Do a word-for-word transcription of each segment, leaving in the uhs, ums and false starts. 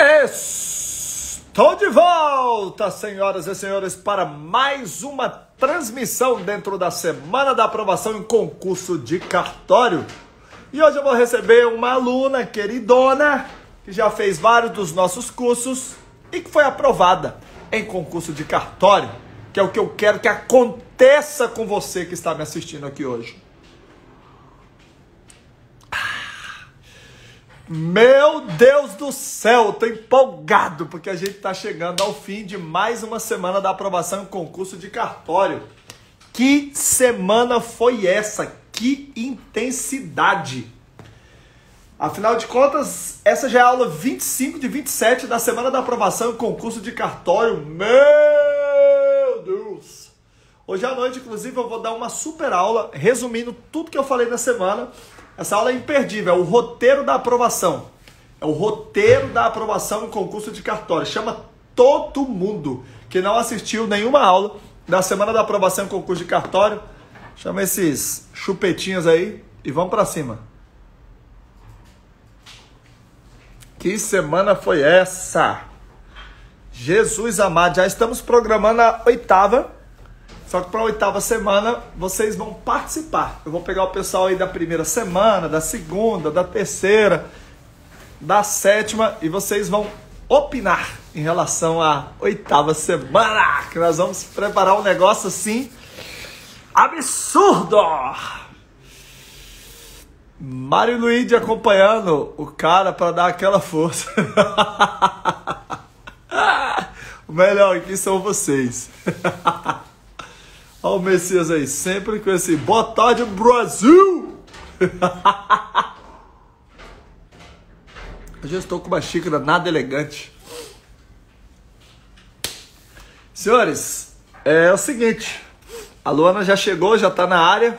Estou de volta, senhoras e senhores, para mais uma transmissão dentro da Semana da Aprovação em Concurso de Cartório. E hoje eu vou receber uma aluna queridona, que já fez vários dos nossos cursos e que foi aprovada em concurso de cartório, que é o que eu quero que aconteça com você que está me assistindo aqui hoje. Meu Deus do céu, tô empolgado porque a gente tá chegando ao fim de mais uma semana da aprovação em concurso de cartório. Que semana foi essa? Que intensidade! Afinal de contas, essa já é a aula vinte e cinco de vinte e sete da semana da aprovação em concurso de cartório. Meu Deus! Hoje à noite, inclusive, eu vou dar uma super aula resumindo tudo que eu falei na semana. Essa aula é imperdível, é o roteiro da aprovação. É o roteiro da aprovação em concurso de cartório. Chama todo mundo que não assistiu nenhuma aula da semana da aprovação em concurso de cartório. Chama esses chupetinhos aí e vamos pra cima. Que semana foi essa? Jesus amado, já estamos programando a oitava. Só que para a oitava semana, vocês vão participar. Eu vou pegar o pessoal aí da primeira semana, da segunda, da terceira, da sétima, e vocês vão opinar em relação à oitava semana, que nós vamos preparar um negócio assim, absurdo! Mário Luigi acompanhando o cara para dar aquela força. O melhor aqui são vocês. Olha o Messias aí, sempre com esse boa tarde, Brasil! Hoje eu estou com uma xícara nada elegante. Senhores, é o seguinte, a Luana já chegou, já está na área.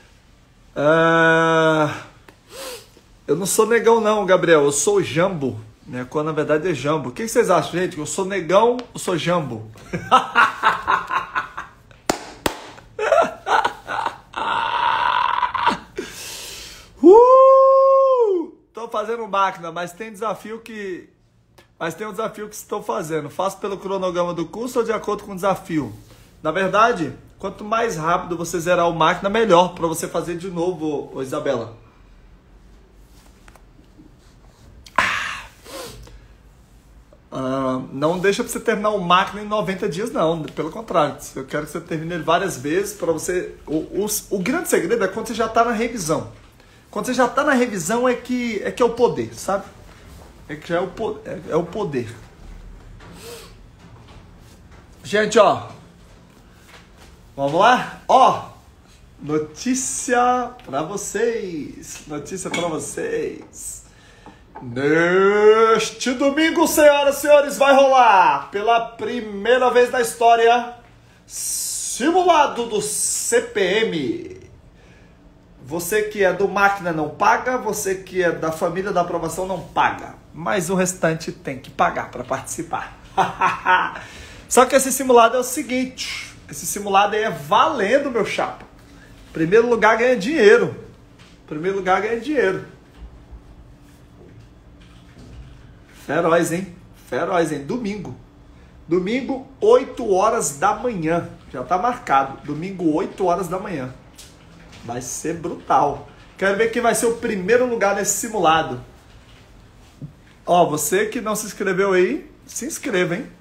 Uh, eu não sou negão não, Gabriel, eu sou jambo. Minha cor na verdade é jambo. O que vocês acham, gente? Eu sou negão ou sou jambo? Estou fazendo máquina, mas tem desafio que... Mas tem um desafio que estou fazendo. Faço pelo cronograma do curso ou de acordo com o desafio? Na verdade, quanto mais rápido você zerar o máquina, melhor para você fazer de novo, ô Isabela. Ah, não deixa para você terminar o máquina em noventa dias, não. Pelo contrário, eu quero que você termine ele várias vezes para você... O, o, o grande segredo é quando você já está na revisão. Quando você já está na revisão é que, é que é o poder, sabe? É que já é o, é, é o poder. Gente, ó. Vamos lá? Ó. Notícia para vocês. Notícia para vocês. Neste domingo, senhoras e senhores, vai rolar pela primeira vez na história simulado do C P M. Você que é do máquina não paga, você que é da família da aprovação não paga, mas o restante tem que pagar para participar. Só que esse simulado é o seguinte, esse simulado aí é valendo, meu chapa. Primeiro lugar ganha dinheiro. Primeiro lugar ganha dinheiro. Feroz, hein? Feroz, hein? Domingo. Domingo, oito horas da manhã. Já tá marcado. Domingo, oito horas da manhã. Vai ser brutal. Quero ver quem vai ser o primeiro lugar nesse simulado. Ó, você que não se inscreveu aí, se inscreva, hein?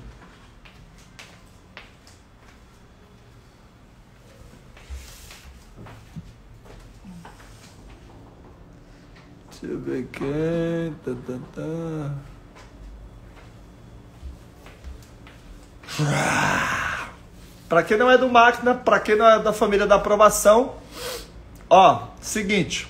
Deixa eu ver quem... Tá, tá, tá. Para quem não é do máquina, para quem não é da família da aprovação, ó, seguinte.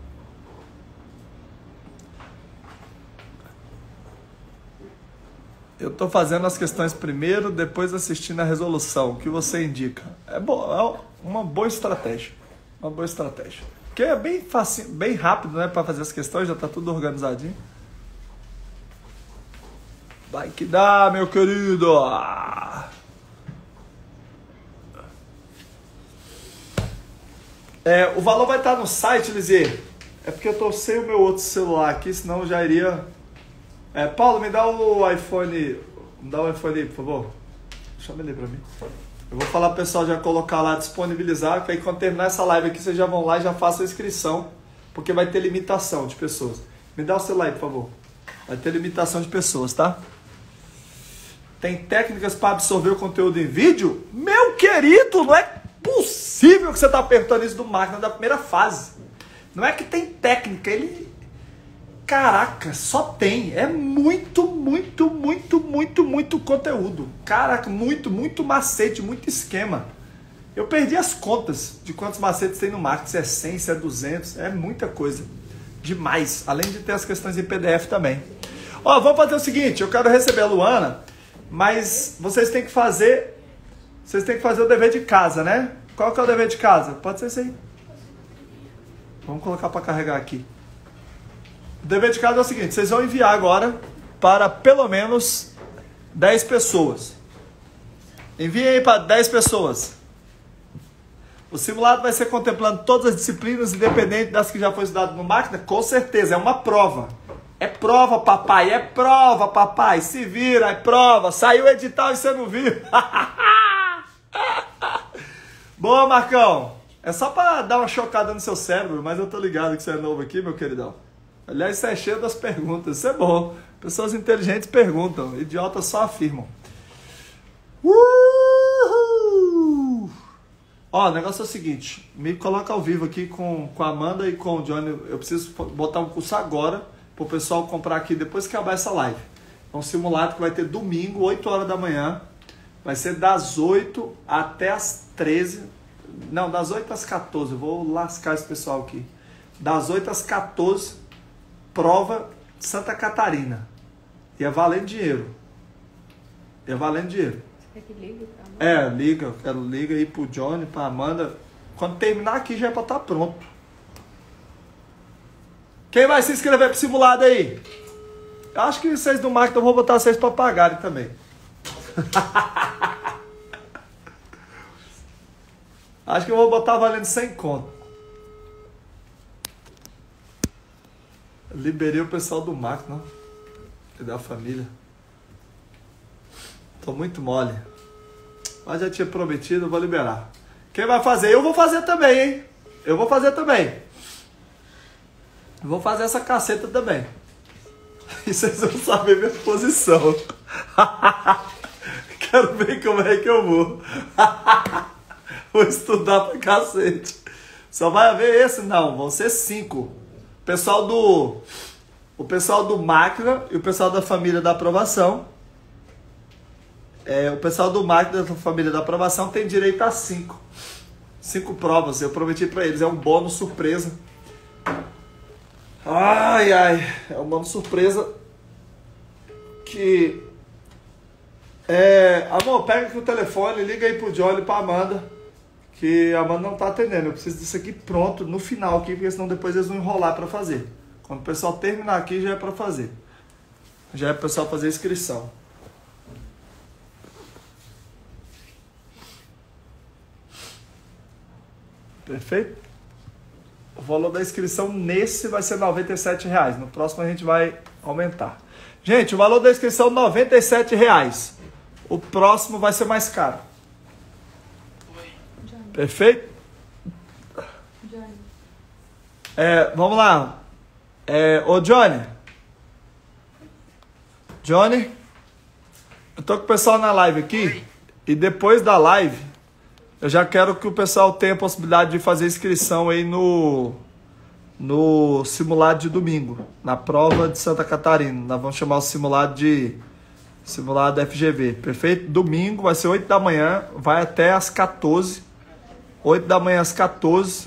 Eu tô fazendo as questões primeiro, depois assistindo a resolução. O que você indica? É, bo é uma boa estratégia. Uma boa estratégia. Porque é bem fácil, bem rápido, né, para fazer as questões, já tá tudo organizadinho. Vai que dá, meu querido. É, o valor vai estar no site, Lizzie. É porque eu tô sem o meu outro celular aqui, senão eu já iria É, Paulo, me dá o iPhone. Me dá o iPhone aí, por favor. Chama ele pra mim. Eu vou falar pro pessoal já colocar lá, disponibilizar, que aí quando terminar essa live aqui, vocês já vão lá e já façam a inscrição, porque vai ter limitação de pessoas. Me dá o celular aí, por favor. Vai ter limitação de pessoas, tá? Tem técnicas para absorver o conteúdo em vídeo? Meu querido, não é possível que você tá perguntando isso do máquina da primeira fase. Não é que tem técnica, ele... Caraca, só tem. É muito, muito, muito, muito, muito conteúdo. Caraca, muito, muito macete, muito esquema. Eu perdi as contas de quantos macetes tem no marketing. Se é cem, se é duzentos, é muita coisa. Demais. Além de ter as questões em P D F também. Ó, vamos fazer o seguinte, eu quero receber a Luana, mas vocês têm que fazer... Vocês têm que fazer o dever de casa, né? Qual que é o dever de casa? Pode ser esse aí. Vamos colocar para carregar aqui. O dever de casa é o seguinte, vocês vão enviar agora para pelo menos dez pessoas. Enviem aí para dez pessoas. O simulado vai ser contemplando todas as disciplinas, independente das que já foi estudado no máquina, com certeza, é uma prova. É prova, papai, é prova, papai, se vira, é prova. Saiu o edital e você não viu. Boa, Marcão. É só para dar uma chocada no seu cérebro, mas eu tô ligado que você é novo aqui, meu queridão. Aliás, isso é cheio das perguntas. Isso é bom. Pessoas inteligentes perguntam. Idiotas só afirmam. Uhul! Ó, o negócio é o seguinte. Me coloca ao vivo aqui com, com a Amanda e com o Johnny. Eu preciso botar um curso agora para o pessoal comprar aqui depois que acabar essa live. É um simulado que vai ter domingo, oito horas da manhã. Vai ser das oito até as treze. Não, das oito às quatorze. Eu vou lascar esse pessoal aqui. Das oito às quatorze. Prova Santa Catarina. E é valendo dinheiro. E é valendo dinheiro. Você quer que ligue pra Amanda? É, liga. Eu quero liga aí pro Johnny, pra Amanda. Quando terminar aqui já é pra estar pronto. Quem vai se inscrever pro simulado aí? Eu acho que vocês do marketing eu vou botar vocês pra pagarem também. Acho que eu vou botar valendo cem conto. Liberei o pessoal do marketing, não? Da família. Tô muito mole. Mas já tinha prometido, eu vou liberar. Quem vai fazer? Eu vou fazer também, hein? Eu vou fazer também. Eu vou fazer essa caceta também. E vocês vão saber minha posição. Quero ver como é que eu vou. Vou estudar pra cacete. Só vai haver esse? Não, vão ser cinco. O pessoal do, o pessoal do máquina e o pessoal da família da aprovação. É, o pessoal do máquina da família da aprovação tem direito a cinco. Cinco provas. Eu prometi pra eles. É um bônus surpresa. Ai, ai. É um bônus surpresa que... É, amor, pega aqui o telefone, liga aí pro Johnny e pra Amanda. Que a Amanda não tá atendendo. Eu preciso disso aqui pronto no final aqui, porque senão depois eles vão enrolar pra fazer. Quando o pessoal terminar aqui, já é pra fazer. Já é pro pessoal fazer a inscrição. Perfeito? O valor da inscrição nesse vai ser noventa e sete reais. No próximo a gente vai aumentar. Gente, o valor da inscrição é noventa e sete reais. O próximo vai ser mais caro. Perfeito? Johnny. É, vamos lá. É, ô Johnny. Johnny. Eu tô com o pessoal na live aqui. Oi. E depois da live, eu já quero que o pessoal tenha a possibilidade de fazer inscrição aí no, no simulado de domingo. Na prova de Santa Catarina. Nós vamos chamar o simulado de simulado F G V. Perfeito? Domingo vai ser oito da manhã. Vai até às quatorze. oito da manhã às quatorze.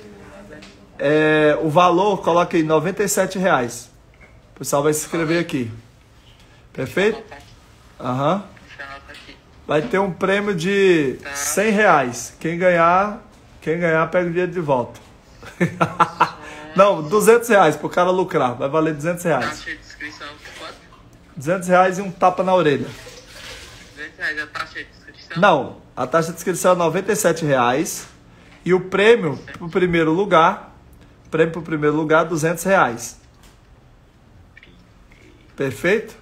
É, o valor, coloca aí, noventa e sete reais. O pessoal vai se inscrever aqui. Perfeito? Aham. Uhum. Vai ter um prêmio de cem reais. Quem ganhar, quem ganhar pega o dinheiro de volta. Não, duzentos reais pro cara lucrar. Vai valer duzentos reais. Taxa de inscrição quanto? duzentos reais e um tapa na orelha. duzentos reais a taxa de inscrição? Não, a taxa de inscrição é noventa e sete reais. E o prêmio pro primeiro lugar, prêmio pro primeiro lugar, duzentos reais. Perfeito?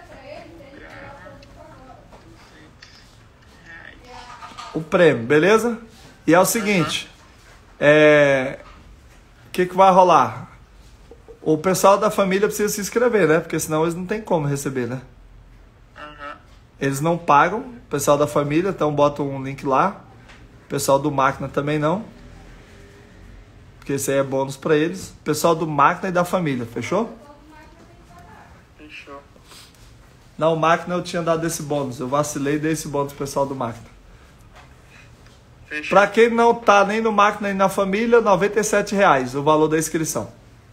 O prêmio, beleza? E é o seguinte, é... o que que vai rolar? O pessoal da família precisa se inscrever, né? Porque senão eles não tem como receber, né? Aham. Eles não pagam, o pessoal da família, então bota um link lá. O pessoal do Máquina também não. Porque esse aí é bônus pra eles. O pessoal do Máquina e da família, fechou? Fechou. Não, o Máquina eu tinha dado esse bônus. Eu vacilei e dei esse bônus pro pessoal do Máquina. Fechou. Pra quem não tá nem no Máquina nem na família, noventa e sete reais o valor da inscrição.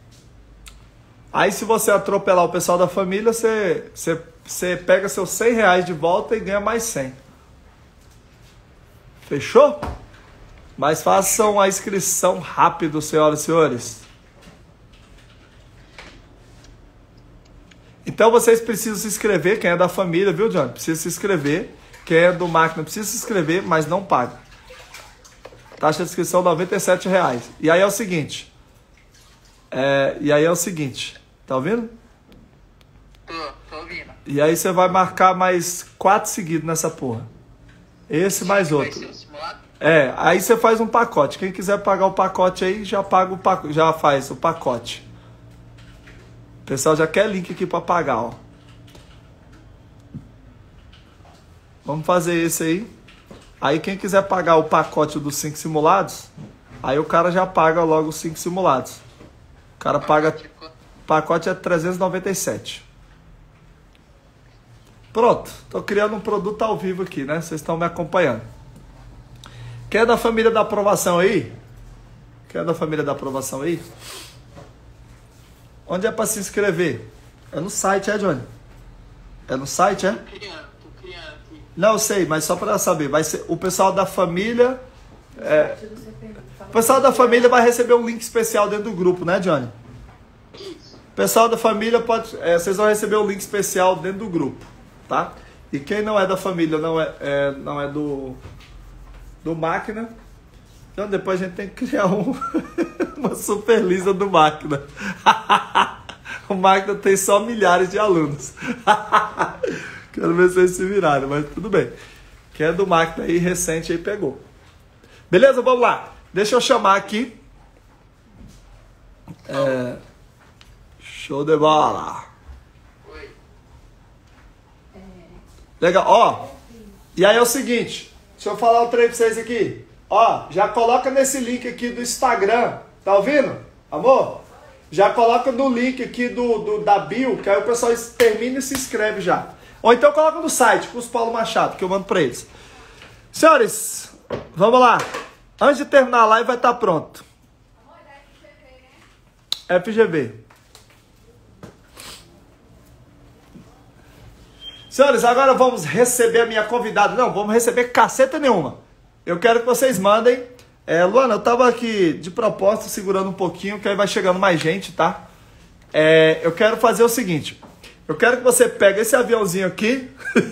Aí se você atropelar o pessoal da família, você, você, você pega seus cem reais de volta e ganha mais cem. Fechou? Mas façam a inscrição rápido, senhoras e senhores. Então vocês precisam se inscrever, quem é da família, viu, Johnny? Precisa se inscrever. Quem é do Máquina precisa se inscrever, mas não paga. Taxa de inscrição noventa e sete reais. E aí é o seguinte. É, e aí é o seguinte. Tá ouvindo? Tô, tô ouvindo. E aí você vai marcar mais quatro seguidos nessa porra. Esse mais Vai outro. ser o simulado? É, aí você faz um pacote. Quem quiser pagar o pacote aí, já paga o pacote, já faz o pacote. O pessoal já quer link aqui pra pagar, ó. Vamos fazer esse aí. Aí quem quiser pagar o pacote dos cinco simulados, aí o cara já paga logo os cinco simulados. O cara paga... O pacote é trezentos e noventa e sete. Pronto. Tô criando um produto ao vivo aqui, né? Vocês estão me acompanhando. Quem é da família da aprovação aí? Quem é da família da aprovação aí? Onde é para se inscrever? É no site, é, Johnny? É no site, é? Tô criando, tô criando aqui. Não, eu sei, mas só para saber. Vai ser o pessoal da família... É, o pessoal da família vai receber um link especial dentro do grupo, né, Johnny? Isso. O pessoal da família pode... É, vocês vão receber um link especial dentro do grupo, tá? E quem não é da família, não é, é, não é do... do Máquina, então depois a gente tem que criar um, uma super lista do Máquina. O Máquina tem só milhares de alunos. Quero ver se eles se viraram, mas tudo bem. Quem é do Máquina aí, recente, aí pegou. Beleza? Vamos lá. Deixa eu chamar aqui. É... Show de bola. Oi. Legal. Ó, e aí é o seguinte. Deixa eu falar o trem pra vocês aqui. Ó, já coloca nesse link aqui do Instagram. Tá ouvindo? Amor? Já coloca no link aqui do, do, da bio, que aí o pessoal termina e se inscreve já. Ou então coloca no site, com os Paulo Machado, que eu mando pra eles. Senhores, vamos lá. Antes de terminar a live vai estar pronto. F G V. Senhores, agora vamos receber a minha convidada. Não, vamos receber caceta nenhuma. Eu quero que vocês mandem. É, Luana, eu tava aqui de propósito segurando um pouquinho, que aí vai chegando mais gente, tá? É, eu quero fazer o seguinte. Eu quero que você pegue esse aviãozinho aqui.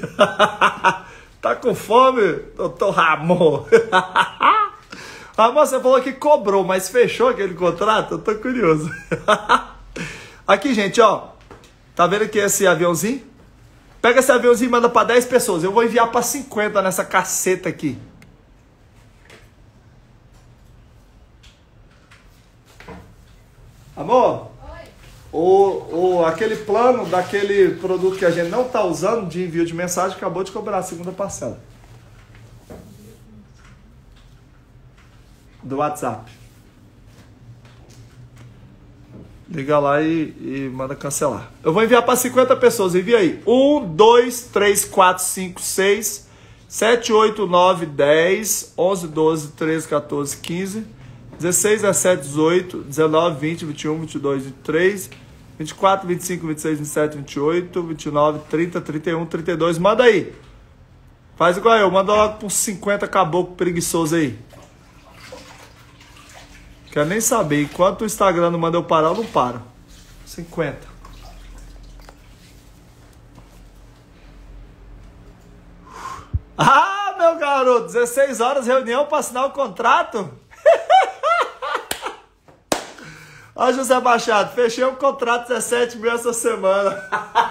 Tá com fome, doutor Ramon? Ramon, você falou que cobrou, mas fechou aquele contrato? Eu tô curioso. Aqui, gente, ó. Tá vendo aqui esse aviãozinho? Pega esse aviãozinho e manda para dez pessoas. Eu vou enviar para cinquenta nessa caceta aqui. Amor? Oi. O, o, aquele plano daquele produto que a gente não está usando de envio de mensagem acabou de cobrar a segunda parcela. Do WhatsApp. Liga lá e, e manda cancelar. Eu vou enviar para cinquenta pessoas. Envia aí. um, dois, três, quatro, cinco, seis, sete, oito, nove, dez, onze, doze, treze, quatorze, quinze, dezesseis, dezessete, dezoito, dezenove, vinte, vinte e um, vinte e dois, vinte e três, vinte e quatro, vinte e cinco, vinte e seis, vinte e sete, vinte e oito, vinte e nove, trinta, trinta e um, trinta e dois. Manda aí. Faz igual eu. Manda logo com cinquenta caboclo preguiçoso aí. Quero nem saber. Enquanto o Instagram não manda eu parar, eu não paro. cinquenta. Ah, meu garoto. dezesseis horas, reunião para assinar o contrato. Ó, José Machado, fechei um contrato de dezessete mil essa semana.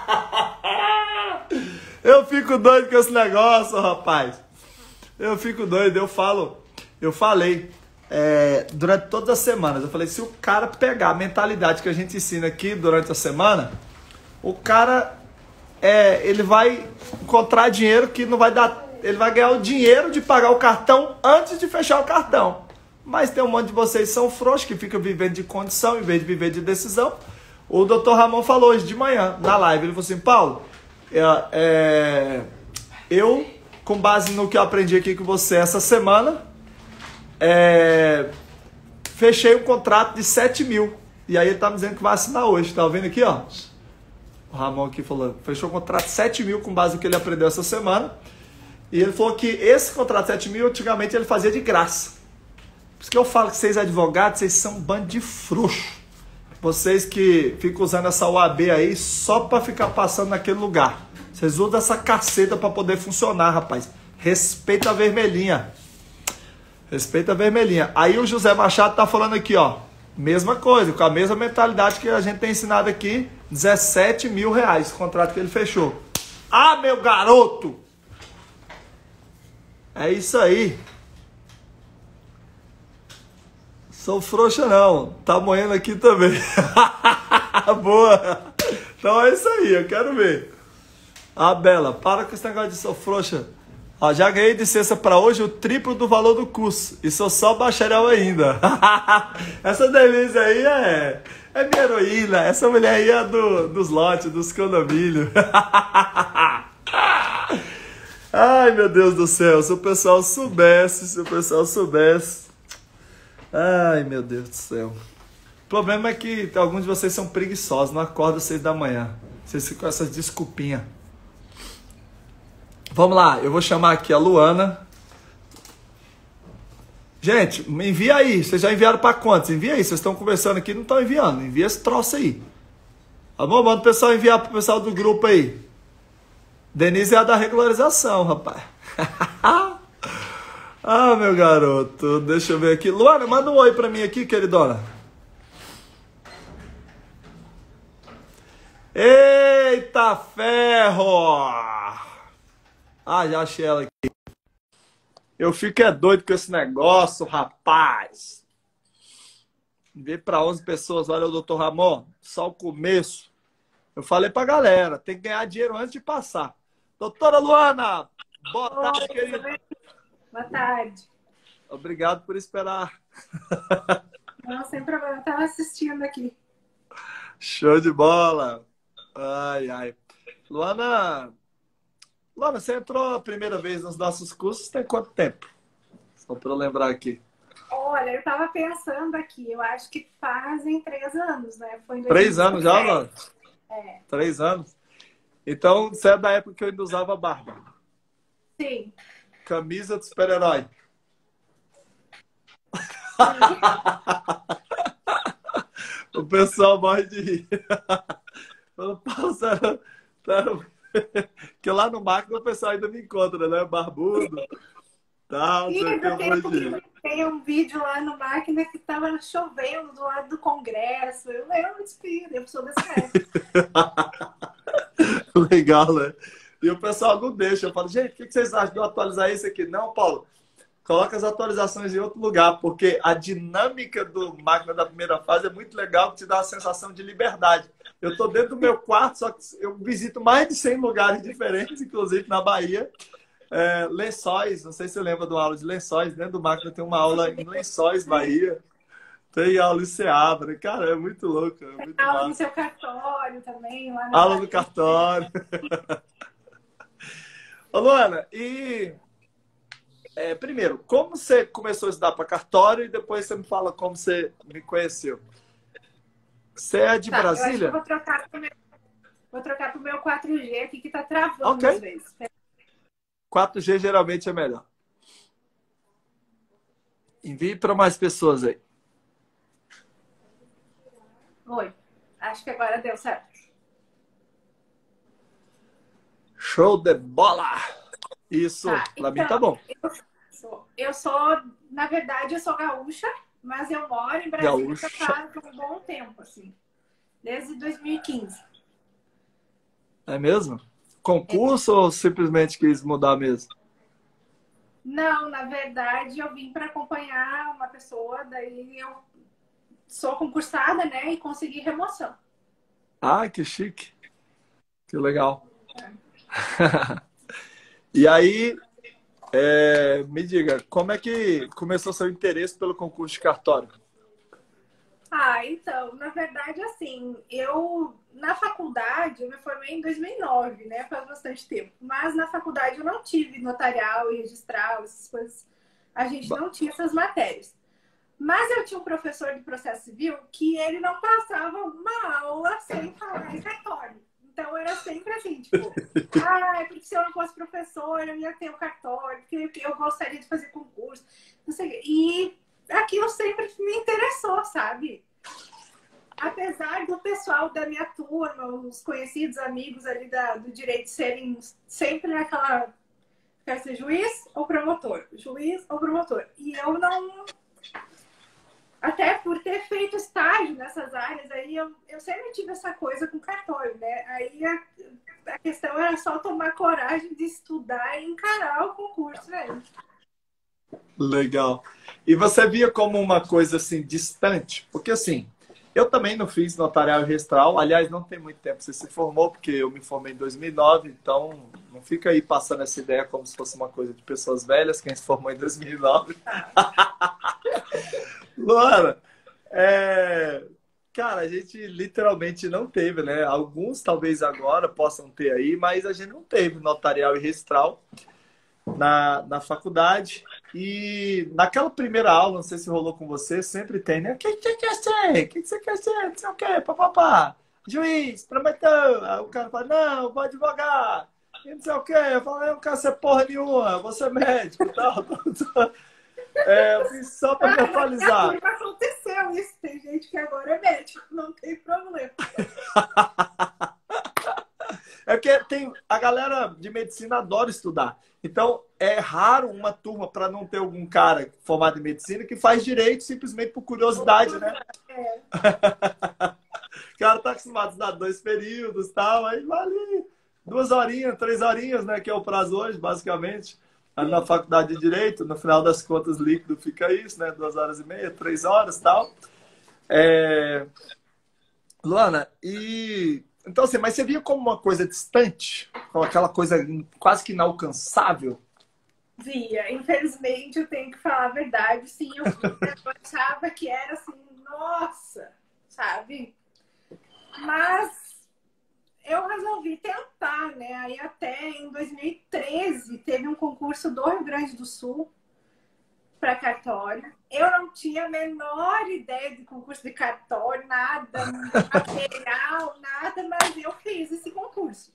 Eu fico doido com esse negócio, rapaz. Eu fico doido, eu falo, eu falei é, durante todas as semanas, eu falei, se o cara pegar a mentalidade que a gente ensina aqui durante a semana, o cara, é, ele vai encontrar dinheiro que não vai dar, ele vai ganhar o dinheiro de pagar o cartão antes de fechar o cartão. Mas tem um monte de vocês que são frouxos, que ficam vivendo de condição em vez de viver de decisão. O doutor Ramon falou hoje de manhã, na live, ele falou assim, Paulo, é, é, eu, com base no que eu aprendi aqui com você essa semana, é, fechei um contrato de sete mil. E aí ele tá me dizendo que vai assinar hoje, tá vendo aqui, ó? O Ramon aqui falou, fechou um contrato de sete mil com base no que ele aprendeu essa semana. E ele falou que esse contrato de sete mil, antigamente ele fazia de graça. Por isso que eu falo que vocês advogados, vocês são um bando de frouxo. Vocês que ficam usando essa O A B aí só para ficar passando naquele lugar. Vocês usam essa caceta para poder funcionar, rapaz. Respeita a vermelhinha. Respeita a vermelhinha. Aí o José Machado tá falando aqui, ó. Mesma coisa, com a mesma mentalidade que a gente tem ensinado aqui. dezessete mil reais, o contrato que ele fechou. Ah, meu garoto! É isso aí. Sou frouxa não, tá moendo aqui também. Boa. Então é isso aí, eu quero ver. Ah, Bela, para com esse negócio de sou frouxa. Ó, já ganhei de licença para hoje o triplo do valor do curso. E sou só bacharel ainda. Essa Denise aí é, é minha heroína. Essa mulher aí é do, dos lotes, dos condomínios. Ai, meu Deus do céu. Se o pessoal soubesse, se o pessoal soubesse. Ai, meu Deus do céu. O problema é que alguns de vocês são preguiçosos, não acordam às seis da manhã. Vocês ficam com essas desculpinhas. Vamos lá, eu vou chamar aqui a Luana. Gente, me envia aí. Vocês já enviaram para quantos? Envia aí. Vocês estão conversando aqui e não estão enviando. Envia esse troço aí. Tá bom? Manda o pessoal enviar pro pessoal do grupo aí. Denise é a da regularização, rapaz. Ah, meu garoto, deixa eu ver aqui. Luana, manda um oi pra mim aqui, queridona. Eita ferro! Ah, já achei ela aqui. Eu fico é doido com esse negócio, rapaz. Ver pra onze pessoas, olha o doutor Ramon, só o começo. Eu falei pra galera, tem que ganhar dinheiro antes de passar. Doutora Luana, boa tarde, Oi, querida. Boa tarde. Obrigado por esperar. Não, sem problema, eu estava assistindo aqui. Show de bola. Ai, ai. Luana, Luana, você entrou a primeira vez nos nossos cursos tem quanto tempo? Só para eu lembrar aqui. Olha, eu estava pensando aqui, eu acho que fazem três anos, né? Foi em Três anos já, Luana? É. Três anos? Então, você é da época que eu ainda usava barba. Sim. Camisa do super-herói. O pessoal morre de rir. Porque lá no máquina o pessoal ainda me encontra, né? Barbudo. Tal, Ih, sei que eu tem, morro de rir. tem um vídeo lá no máquina que estava chovendo do lado do Congresso. Eu lembro disso, eu sou dessa época. Legal, né? E o pessoal não deixa. Eu falo, gente, o que vocês acham de eu atualizar isso aqui? Não, Paulo, coloca as atualizações em outro lugar, porque a dinâmica do máquina da primeira fase é muito legal, que te dá a sensação de liberdade. Eu estou dentro do meu quarto, só que eu visito mais de cem lugares diferentes, inclusive na Bahia. É, Lençóis, não sei se você lembra de uma aula de Lençóis, dentro do máquina tem uma aula em Lençóis, Bahia. Tem aula em Seabra. Cara, é muito louco. É muito aula massa. no seu cartório também. Lá na Aula Bahia. do cartório. Ô, Luana, e é, primeiro, como você começou a estudar para cartório e depois você me fala como você me conheceu? Você é de Tá, eu acho que Brasília? eu vou trocar pro meu, vou trocar pro meu quatro G aqui que tá travando Ok. às vezes. quatro G geralmente é melhor. Envie para mais pessoas aí. Oi. Acho que agora deu certo. Show de bola! Isso, Tá, para mim então, tá bom. Eu sou, eu sou, na verdade, eu sou gaúcha, Mas eu moro em Brasília Gaúcha. já há um bom tempo, assim. Desde dois mil e quinze. É mesmo? Concurso ou simplesmente quis mudar mesmo? Não, na verdade, eu vim para acompanhar uma pessoa, daí eu sou concursada, né? E consegui remoção. Ah, que chique. Que legal. E aí, é, me diga, como é que começou seu interesse pelo concurso de cartório? Ah, então, na verdade, assim, eu na faculdade, eu me formei em dois mil e nove, né? Faz bastante tempo. Mas na faculdade eu não tive notarial e registral, essas coisas. A gente Ba- não tinha essas matérias. Mas eu tinha um professor de processo civil que ele não passava uma aula sem falar em cartório. Então era sempre assim, tipo, ah, porque se eu não fosse professor, eu ia ter o cartório, porque eu gostaria de fazer concurso, não sei o quê. E aquilo sempre me interessou, sabe? Apesar do pessoal da minha turma, os conhecidos amigos ali da, do direito serem sempre naquela, quer ser juiz ou promotor, juiz ou promotor. E eu não, até por ter feito estágio nessas áreas, aí eu, eu sempre tive essa coisa com cartório, né? Aí a, a questão era só tomar coragem de estudar e encarar o concurso, né? Legal. E você via como uma coisa assim distante? Porque assim, eu também não fiz notarial e registral. Aliás, não tem muito tempo que você se formou, porque eu me formei em dois mil e nove, então não fica aí passando essa ideia como se fosse uma coisa de pessoas velhas, quem se formou em dois mil e nove. Luana, é, cara, a gente literalmente não teve, né? Alguns talvez agora possam ter aí, mas a gente não teve notarial e registral na, na faculdade. E naquela primeira aula, não sei se rolou com você, sempre tem, né? O que você quer ser? O que você quer ser? Não sei o quê, papapá. Juiz, prometeu. Aí o cara fala, não, eu vou advogar. E não sei o quê. Eu falo, eu não quero ser porra nenhuma, eu vou ser médico e tal. É, eu fiz só para me Ah, na minha atualizar. turma aconteceu isso. Tem gente que agora é médico, não tem problema. É porque tem, a galera de medicina adora estudar. Então, é raro uma turma para não ter algum cara formado em medicina que faz direito simplesmente por curiosidade, né? É. O cara tá acostumado a estudar dois períodos e tal, aí vale duas horinhas, três horinhas, né? Que é o prazo hoje, basicamente. Ali na faculdade de Direito, no final das contas, líquido fica isso, né? Duas horas e meia, três horas e tal. É... Luana, e então assim, mas você via como uma coisa distante, como aquela coisa quase que inalcançável? Via, infelizmente eu tenho que falar a verdade, sim, eu, eu achava que era assim, nossa, sabe? Mas eu resolvi tentar, né? Aí até em dois mil e treze teve um concurso do Rio Grande do Sul para cartório. Eu não tinha a menor ideia de concurso de cartório, nada, material, nada, mas eu fiz esse concurso.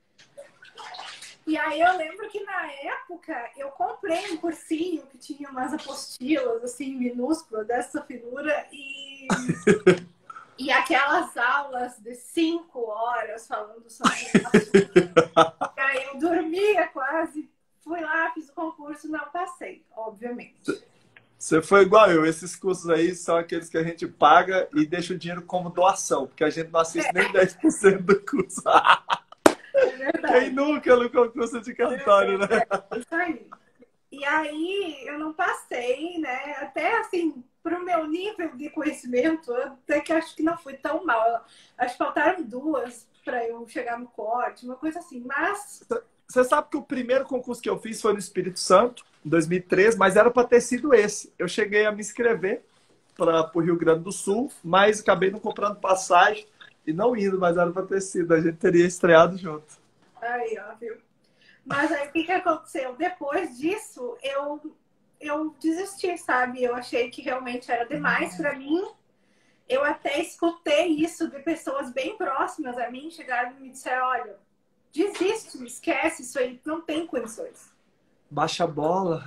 E aí eu lembro que na época eu comprei um cursinho que tinha umas apostilas assim minúsculas dessa finura e e aquelas aulas de cinco horas falando sobre assunto. E aí eu dormia quase, fui lá, fiz o concurso, não passei, obviamente. Você foi igual eu. Esses cursos aí são aqueles que a gente paga e deixa o dinheiro como doação, porque a gente não assiste nem dez por cento do curso. É verdade. Quem nunca no concurso de cartório, né? É isso aí. E aí eu não passei, né? Até assim, pro meu nível de conhecimento, eu até que acho que não foi tão mal. Acho que faltaram duas para eu chegar no corte, uma coisa assim. Mas Você sabe que o primeiro concurso que eu fiz foi no Espírito Santo, em dois mil e treze, mas era para ter sido esse. Eu cheguei a me inscrever para o Rio Grande do Sul, mas acabei não comprando passagem e não indo, mas era para ter sido. A gente teria estreado junto. aí, ó, viu? Mas aí o que que aconteceu? Depois disso, eu eu desisti, sabe? Eu achei que realmente era demais para mim. Eu até escutei isso de pessoas bem próximas a mim, chegaram e me disseram, olha, desiste, esquece isso aí, não tem condições. Baixa a bola.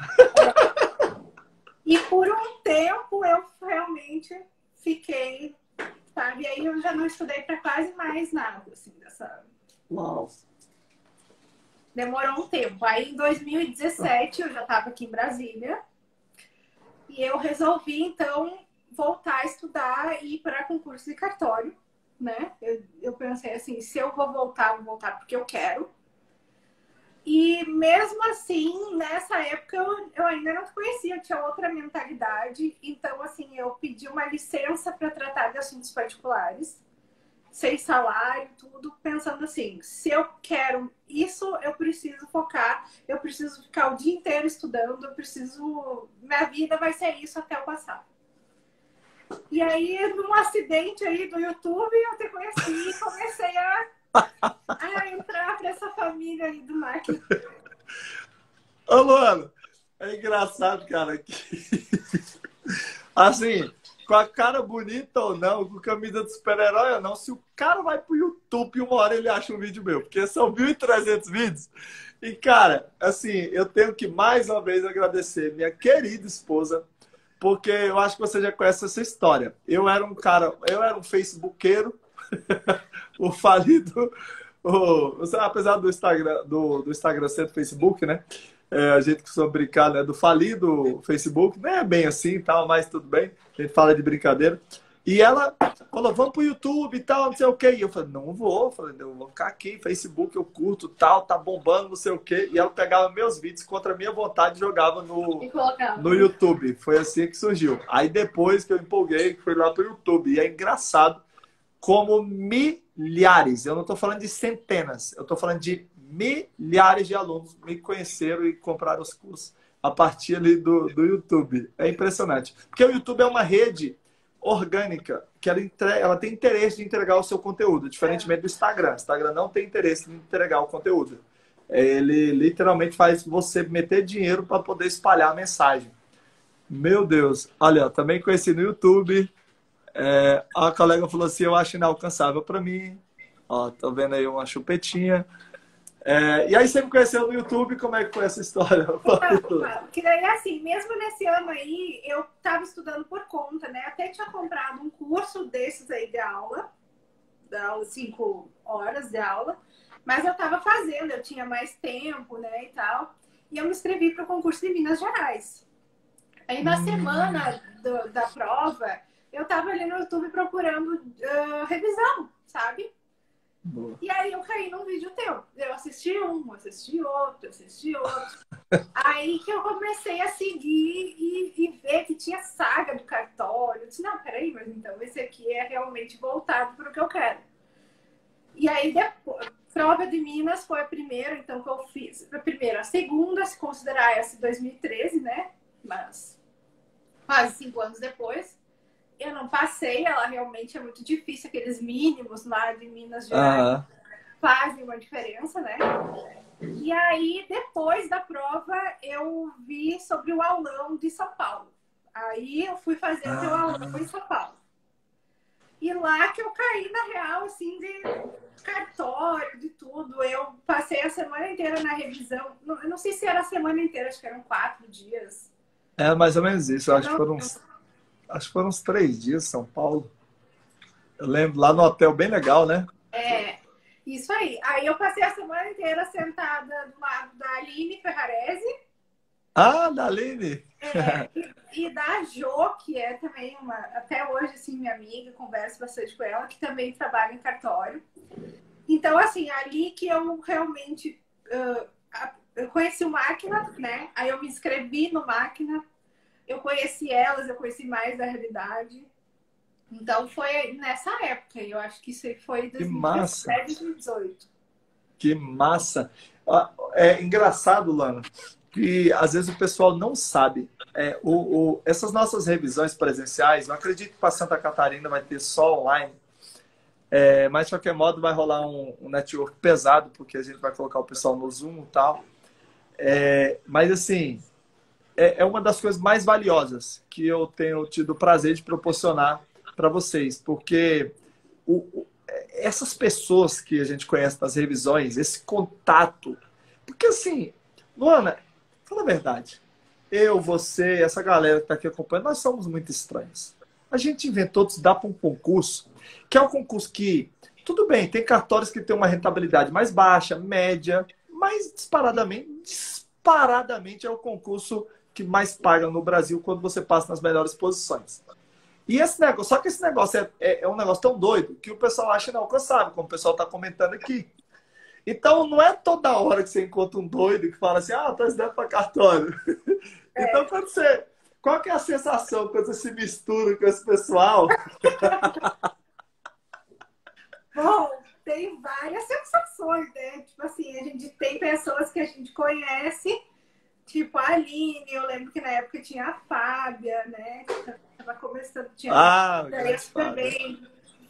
E por um tempo eu realmente fiquei, sabe? E aí eu já não estudei para quase mais nada, assim, dessa... Uau. Demorou um tempo. Aí em dois mil e dezessete eu já estava aqui em Brasília. E eu resolvi, então, voltar a estudar e ir para concurso de cartório, né? Eu, eu pensei assim, se eu vou voltar, vou voltar porque eu quero. E mesmo assim, nessa época, eu, eu ainda não te conhecia, eu tinha outra mentalidade. Então, assim, eu pedi uma licença para tratar de assuntos particulares, sem salário, tudo, pensando assim, se eu quero isso, eu preciso focar, eu preciso ficar o dia inteiro estudando, eu preciso... Minha vida vai ser isso até eu passar. E aí, num acidente aí do YouTube, eu te conheci e comecei a, a entrar para essa família aí do marketing. Ô, Luana, é engraçado, cara, que... Assim, com a cara bonita ou não, com camisa de super-herói ou não, se o cara vai pro YouTube, uma hora ele acha um vídeo meu, porque são mil e trezentos vídeos. E, cara, assim, eu tenho que mais uma vez agradecer minha querida esposa, porque eu acho que você já conhece essa história. Eu era um cara, eu era um facebookeiro, o falido, o, apesar do Instagram, do, do Instagram ser do Facebook, né? É, a gente costuma brincar, né, do falido Facebook, não é bem assim e tal, mas tudo bem, a gente fala de brincadeira. E ela falou, vamos pro YouTube e tal, não sei o quê. E eu falei, não vou, eu falei, eu vou ficar aqui, Facebook, eu curto tal, tá bombando, não sei o quê. E ela pegava meus vídeos contra a minha vontade e jogava no, no YouTube. Foi assim que surgiu. Aí depois que eu empolguei, fui lá pro YouTube. E é engraçado como milhares, eu não tô falando de centenas, eu tô falando de milhares de alunos me conheceram e compraram os cursos a partir ali do, do YouTube. É impressionante. Porque o YouTube é uma rede orgânica, que ela, entre... ela tem interesse de entregar o seu conteúdo, diferentemente do Instagram. O Instagram não tem interesse em entregar o conteúdo. Ele literalmente faz você meter dinheiro para poder espalhar a mensagem. Meu Deus. Olha, também conheci no YouTube. É... A colega falou assim, eu acho inalcançável para mim. Ó, tô vendo aí uma chupetinha. É, e aí você me conheceu no YouTube, como é que foi essa história? Então, que daí assim, mesmo nesse ano aí, eu tava estudando por conta, né? Até tinha comprado um curso desses aí de aula, da aula, cinco horas de aula, mas eu tava fazendo, eu tinha mais tempo, né, e tal. E eu me inscrevi para o concurso de Minas Gerais. Aí na hum. semana do, da prova, eu tava ali no YouTube procurando uh, revisão, sabe? Boa. E aí eu caí num vídeo teu. Eu assisti um, assisti outro, assisti outro. Aí que eu comecei a seguir e, e ver que tinha saga do cartório. Eu disse, não, peraí, mas então esse aqui é realmente voltado para o que eu quero. E aí depois, prova de Minas foi a primeira, então que eu fiz. A primeira, a segunda, se considerar essa dois mil e treze, né? Mas quase cinco anos depois. Eu não passei, ela realmente é muito difícil, aqueles mínimos lá de Minas Gerais uhum. fazem uma diferença, né? E aí, depois da prova, eu vi sobre o aulão de São Paulo. Aí eu fui fazer o meu aulão em São Paulo. E lá que eu caí na real, assim, de cartório, de tudo. Eu passei a semana inteira na revisão. Eu não sei se era a semana inteira, acho que eram quatro dias. É mais ou menos isso, eu acho que foram uns... Acho que foram uns três dias em São Paulo. Eu lembro, lá no hotel, bem legal, né? É, isso aí. Aí eu passei a semana inteira sentada do lado da Aline Ferrarese. Ah, da Aline! É, e, e da Jo, que é também uma... Até hoje, assim, minha amiga, converso bastante com ela, que também trabalha em cartório. Então, assim, ali que eu realmente... Uh, eu conheci o Máquina, né? Aí eu me inscrevi no Máquina. Eu conheci elas, eu conheci mais da realidade. Então foi nessa época. Eu acho que isso foi dois mil e dezessete, dois mil e dezoito. Que massa! É engraçado, Lana, que às vezes o pessoal não sabe. É, o, o, essas nossas revisões presenciais, não acredito que para Santa Catarina vai ter só online. É, mas de qualquer modo vai rolar um, um network pesado, porque a gente vai colocar o pessoal no Zoom e tal. É, mas assim... é uma das coisas mais valiosas que eu tenho tido o prazer de proporcionar para vocês, porque o, o, essas pessoas que a gente conhece nas revisões, esse contato, porque assim, Luana, fala a verdade, eu, você, essa galera que está aqui acompanhando, nós somos muito estranhos. A gente inventou de se dar para um concurso, que é um concurso que, tudo bem, tem cartórios que tem uma rentabilidade mais baixa, média, mas disparadamente, disparadamente é o concurso que mais pagam no Brasil quando você passa nas melhores posições. E esse negócio, só que esse negócio é, é, é um negócio tão doido que o pessoal acha inalcançável, como o pessoal está comentando aqui. Então, não é toda hora que você encontra um doido que fala assim, ah, tá estudando para cartório. É. Então, quando você... Qual que é a sensação quando você se mistura com esse pessoal? Bom, tem várias sensações, né? Tipo assim, a gente tem pessoas que a gente conhece, tipo a Aline, eu lembro que na época tinha a Fábia, né? Tava começando, tinha ah, a também.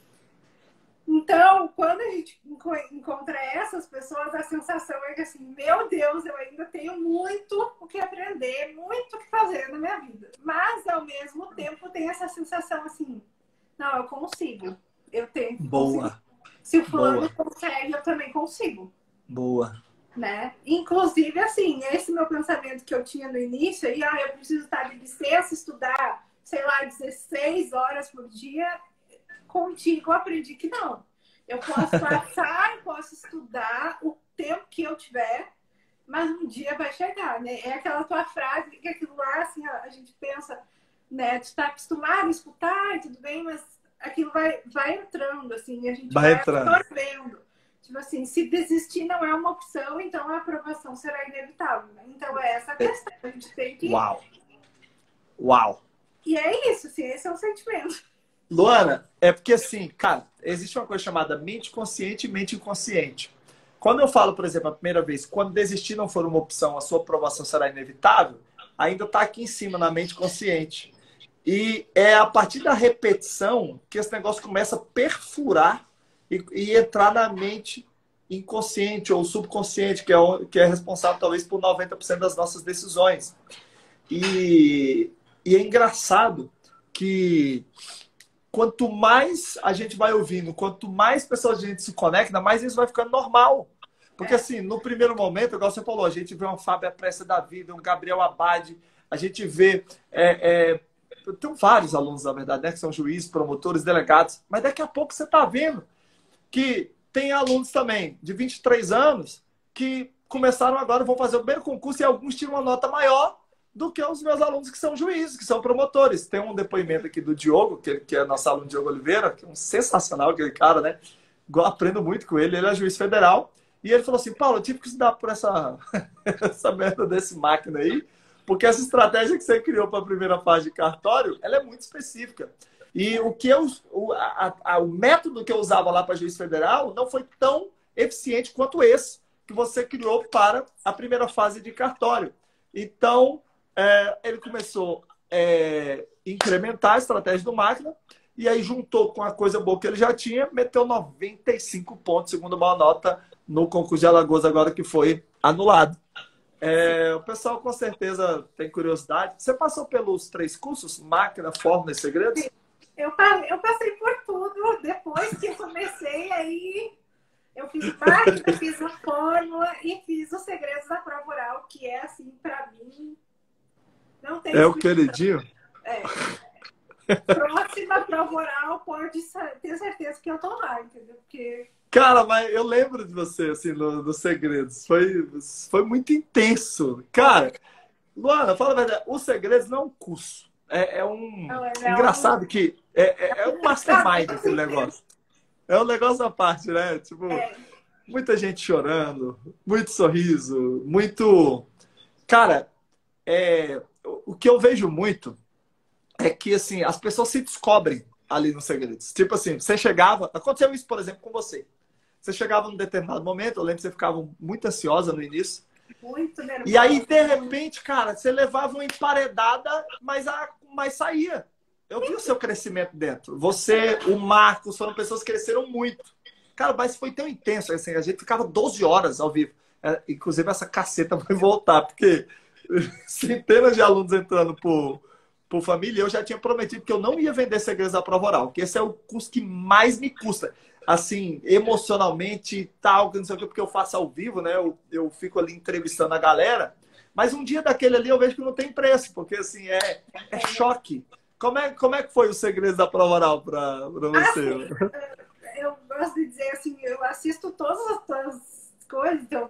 Então, quando a gente encontra essas pessoas, a sensação é que assim, meu Deus, eu ainda tenho muito o que aprender, muito o que fazer na minha vida. Mas, ao mesmo tempo, tem essa sensação assim, não, eu consigo. Eu tenho que Boa. Conseguir. Se o fulano Boa. consegue, eu também consigo. Boa. Né? Inclusive, assim, esse meu pensamento que eu tinha no início, aí, ah, eu preciso estar de licença, estudar, sei lá, dezesseis horas por dia. Contigo eu aprendi que não. Eu posso passar, eu posso estudar o tempo que eu tiver, mas um dia vai chegar, né? É aquela tua frase, que aquilo lá, assim, a gente pensa, né? Tu tá acostumado a escutar e tudo bem, mas aquilo vai, vai entrando, assim, e a gente vai, vai absorvendo. Tipo assim, se desistir não é uma opção, então a aprovação será inevitável. Né? Então é essa a questão. A gente tem que... Uau! Uau! E é isso, assim, esse é o sentimento. Luana, é porque assim, cara, existe uma coisa chamada mente consciente e mente inconsciente. Quando eu falo, por exemplo, a primeira vez, quando desistir não for uma opção, a sua aprovação será inevitável, ainda está aqui em cima, na mente consciente. E é a partir da repetição que esse negócio começa a perfurar e, e entrar na mente inconsciente ou subconsciente, que é, o, que é responsável talvez por noventa por cento das nossas decisões. E, e é engraçado que... Quanto mais a gente vai ouvindo, quanto mais pessoas a gente se conecta, mais isso vai ficando normal. Porque, assim, no primeiro momento, igual você falou, a gente vê uma Fábia Pressa da vida, um Gabriel Abad, a gente vê... É, é, tem vários alunos, na verdade, né, que são juízes, promotores, delegados, mas daqui a pouco você está vendo que tem alunos também de vinte e três anos que começaram agora, vão fazer o primeiro concurso e alguns tiram uma nota maior do que os meus alunos que são juízes, que são promotores. Tem um depoimento aqui do Diogo, que, que é nosso aluno Diogo Oliveira, que é um sensacional aquele cara, né? Eu aprendo muito com ele, ele é juiz federal. E ele falou assim, Paulo, eu tive que estudar por essa, essa merda desse máquina aí, porque essa estratégia que você criou para a primeira fase de cartório, ela é muito específica. E o, que eu, o, a, a, o método que eu usava lá para juiz federal não foi tão eficiente quanto esse que você criou para a primeira fase de cartório. Então... É, ele começou a é, incrementar a estratégia do máquina e aí juntou com a coisa boa que ele já tinha, meteu noventa e cinco pontos, segundo a maior nota, no concurso de Alagoas agora que foi anulado. É, o pessoal com certeza tem curiosidade. Você passou pelos três cursos? Máquina, Fórmula e Segredos? Eu, eu passei por tudo. Depois que eu comecei, aí eu fiz máquina, fiz a Fórmula e fiz os Segredos da Prova Oral, que é assim, para mim... Não tem é o queridinho? É. Próxima prova oral, pode ter certeza que eu tô lá, entendeu? Porque... Cara, mas eu lembro de você, assim, nos no Segredos. Foi, foi muito intenso. Cara, Luana, fala a verdade, o Segredos não é um curso. É, é um... Não, é Engraçado um... que é, é, é um mastermind aquele negócio. É um negócio à parte, né? Tipo, é. Muita gente chorando, muito sorriso, muito... Cara, é... o que eu vejo muito é que, assim, as pessoas se descobrem ali nos Segredos. Tipo assim, você chegava... Aconteceu isso, por exemplo, com você. Você chegava num determinado momento, eu lembro que você ficava muito ansiosa no início. Muito nervosa. E aí, de repente, cara, você levava uma emparedada, mas, a, mas saía. Eu vi o seu crescimento dentro. Você, o Marcos, foram pessoas que cresceram muito. Cara, mas foi tão intenso, assim, a gente ficava doze horas ao vivo. É, inclusive, essa caceta vai voltar, porque... centenas de alunos entrando por, por família, eu já tinha prometido que eu não ia vender Segredos da Prova Oral, que esse é o curso que mais me custa, assim, emocionalmente, tal, não sei o que, porque eu faço ao vivo, né? Eu, eu fico ali entrevistando a galera, mas um dia daquele ali eu vejo que não tem preço, porque assim, é, é choque. Como é, como é que foi o Segredos da Prova Oral para você? Assim, eu gosto de dizer assim, eu assisto todas as coisas, eu,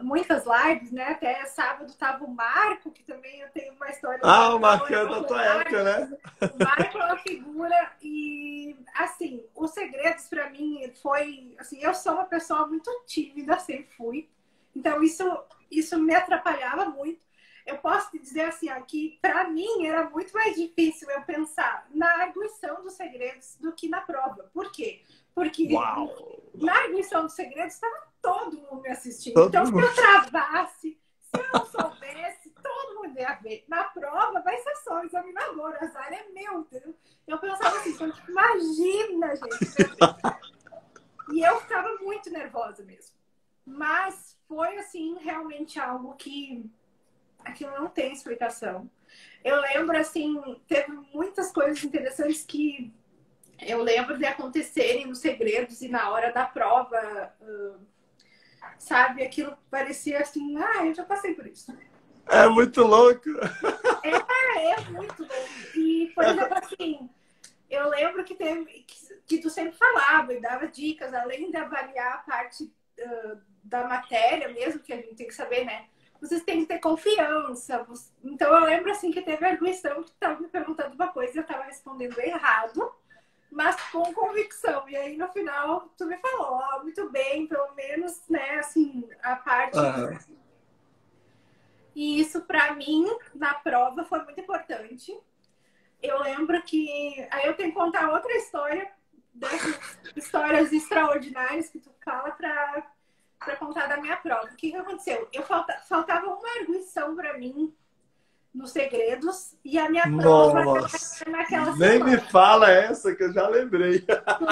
muitas lives, né? Até sábado tava o Marco, que também eu tenho uma história. Ah, o Marco é da tua época, né? O Marco é uma figura e, assim, os segredos para mim foi, assim, eu sou uma pessoa muito tímida, sempre fui. Então isso, isso me atrapalhava muito. Eu posso te dizer assim, ó, que para mim era muito mais difícil eu pensar na arguição dos segredos do que na prova. Por quê? Porque Uau. na arguição dos segredos estava todo mundo me assistindo. Todo então, mundo. se eu travasse, se eu não soubesse, todo mundo ia ver. Na prova vai ser só o examinador, o azar é meu, entendeu? Eu pensava assim, imagina, gente. E eu ficava muito nervosa mesmo. Mas foi, assim, realmente algo que aquilo não tem explicação. Eu lembro, assim, teve muitas coisas interessantes que eu lembro de acontecerem nos segredos e na hora da prova, uh, sabe? Aquilo parecia assim, ah, eu já passei por isso. É muito louco. É, é muito louco. E, por exemplo, assim, eu lembro que, teve, que, que tu sempre falava e dava dicas, além de avaliar a parte uh, da matéria mesmo, que a gente tem que saber, né? Vocês têm que ter confiança. Então, eu lembro, assim, que teve a arguição que tu estava me perguntando uma coisa e eu estava respondendo errado, mas com convicção. E aí, no final, tu me falou, ó, oh, muito bem, pelo menos, né, assim, a parte... Uhum. E isso, para mim, na prova, foi muito importante. Eu lembro que... Aí eu tenho que contar outra história, dessas histórias extraordinárias que tu fala para para contar da minha prova. O que que aconteceu? Eu falta, faltava uma arguição para mim nos segredos e a minha prova Nossa, era naquela nem semana. me fala essa que eu já lembrei.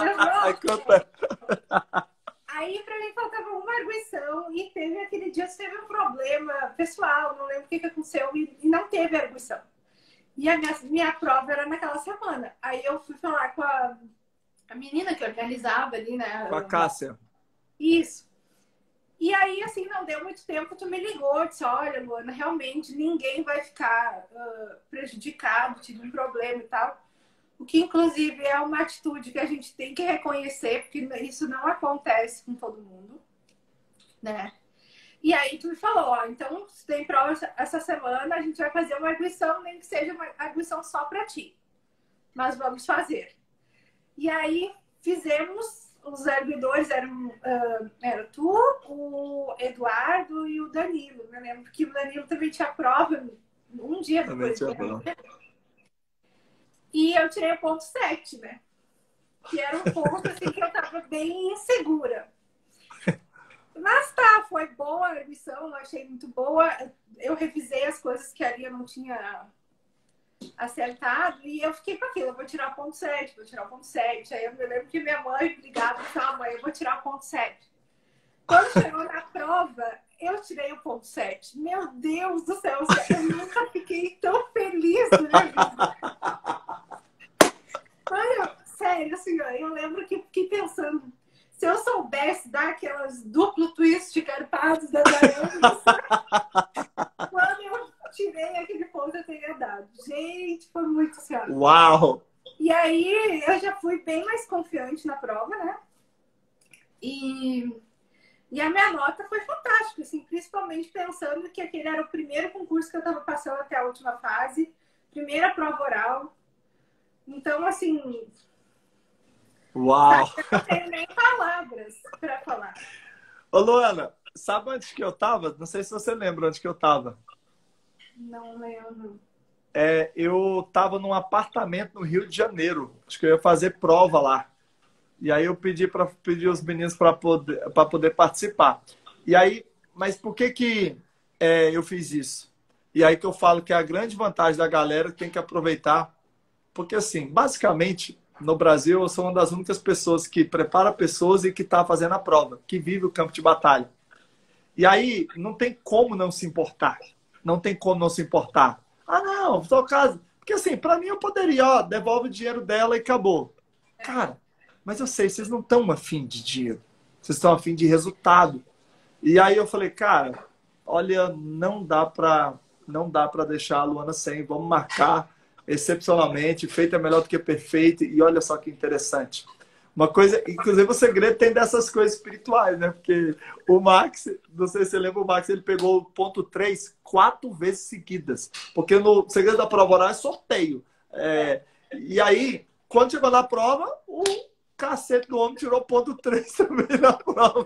Aí para mim faltava uma arguição e teve aquele dia que teve um problema pessoal, não lembro o que que aconteceu e, e não teve arguição. E a minha, minha prova era naquela semana. Aí eu fui falar com a, a menina que organizava ali, né? Com a Cássia. Isso. E aí, assim, não deu muito tempo, tu me ligou, disse, olha, Luana, realmente ninguém vai ficar uh, prejudicado, tive um problema e tal. O que, inclusive, é uma atitude que a gente tem que reconhecer, porque isso não acontece com todo mundo, né? E aí tu me falou, ó, então, se tem prova essa semana, a gente vai fazer uma arguição, nem que seja uma arguição só pra ti. Mas vamos fazer. E aí, fizemos... Os arguidores eram uh, era tu, o Eduardo e o Danilo. Eu lembro que o Danilo também tinha prova um dia depois. E eu tirei o ponto sete, né? Que era um ponto assim, que eu tava bem insegura. Mas tá, foi boa a arguição, eu achei muito boa. Eu revisei as coisas que ali eu não tinha acertado e eu fiquei com aquilo, eu vou tirar o ponto sete, vou tirar o ponto sete. Aí eu me lembro que minha mãe ligava e falava, mãe, eu vou tirar o ponto sete. Quando chegou na prova, eu tirei o ponto sete. Meu Deus do céu, eu nunca fiquei tão feliz na minha vida. Olha, sério, assim, eu lembro que fiquei pensando, se eu soubesse dar aquelas duplo twist carpados da Daiane, quando eu tirei aquele ponto eu teria dado. Gente, foi muito sério. Uau! E aí eu já fui bem mais confiante na prova, né? E, e a minha nota foi fantástica, assim, principalmente pensando que aquele era o primeiro concurso que eu estava passando até a última fase, primeira prova oral. Então, assim... Uau! Eu não tenho nem palavras para falar. Ô, Luana, sabe onde que eu tava? Não sei se você lembra onde que eu tava. Não lembro. É, eu tava num apartamento no Rio de Janeiro. Acho que eu ia fazer prova lá. E aí eu pedi para pedir os meninos para poder, para poder participar. E aí, mas por que que é, eu fiz isso? E aí que eu falo que é a grande vantagem da galera que tem que aproveitar. Porque assim, basicamente, no Brasil, eu sou uma das únicas pessoas que prepara pessoas e que está fazendo a prova, que vive o campo de batalha. E aí, não tem como não se importar. Não tem como não se importar. Ah, não, tô caso. Porque assim, pra mim eu poderia, ó, devolve o dinheiro dela e acabou. Cara, mas eu sei, vocês não estão afim de dinheiro. Vocês estão afim de resultado. E aí eu falei, cara, olha, não dá pra, não dá pra deixar a Luana sem. Vamos marcar excepcionalmente. Feito é melhor do que perfeito. E olha só que interessante. Uma coisa, inclusive o segredo tem dessas coisas espirituais, né? Porque o Max, não sei se você lembra, o Max, ele pegou o ponto três quatro vezes seguidas. Porque no segredo da prova oral é sorteio. É, e aí, quando chegou na prova, o cacete do homem tirou ponto três também na prova.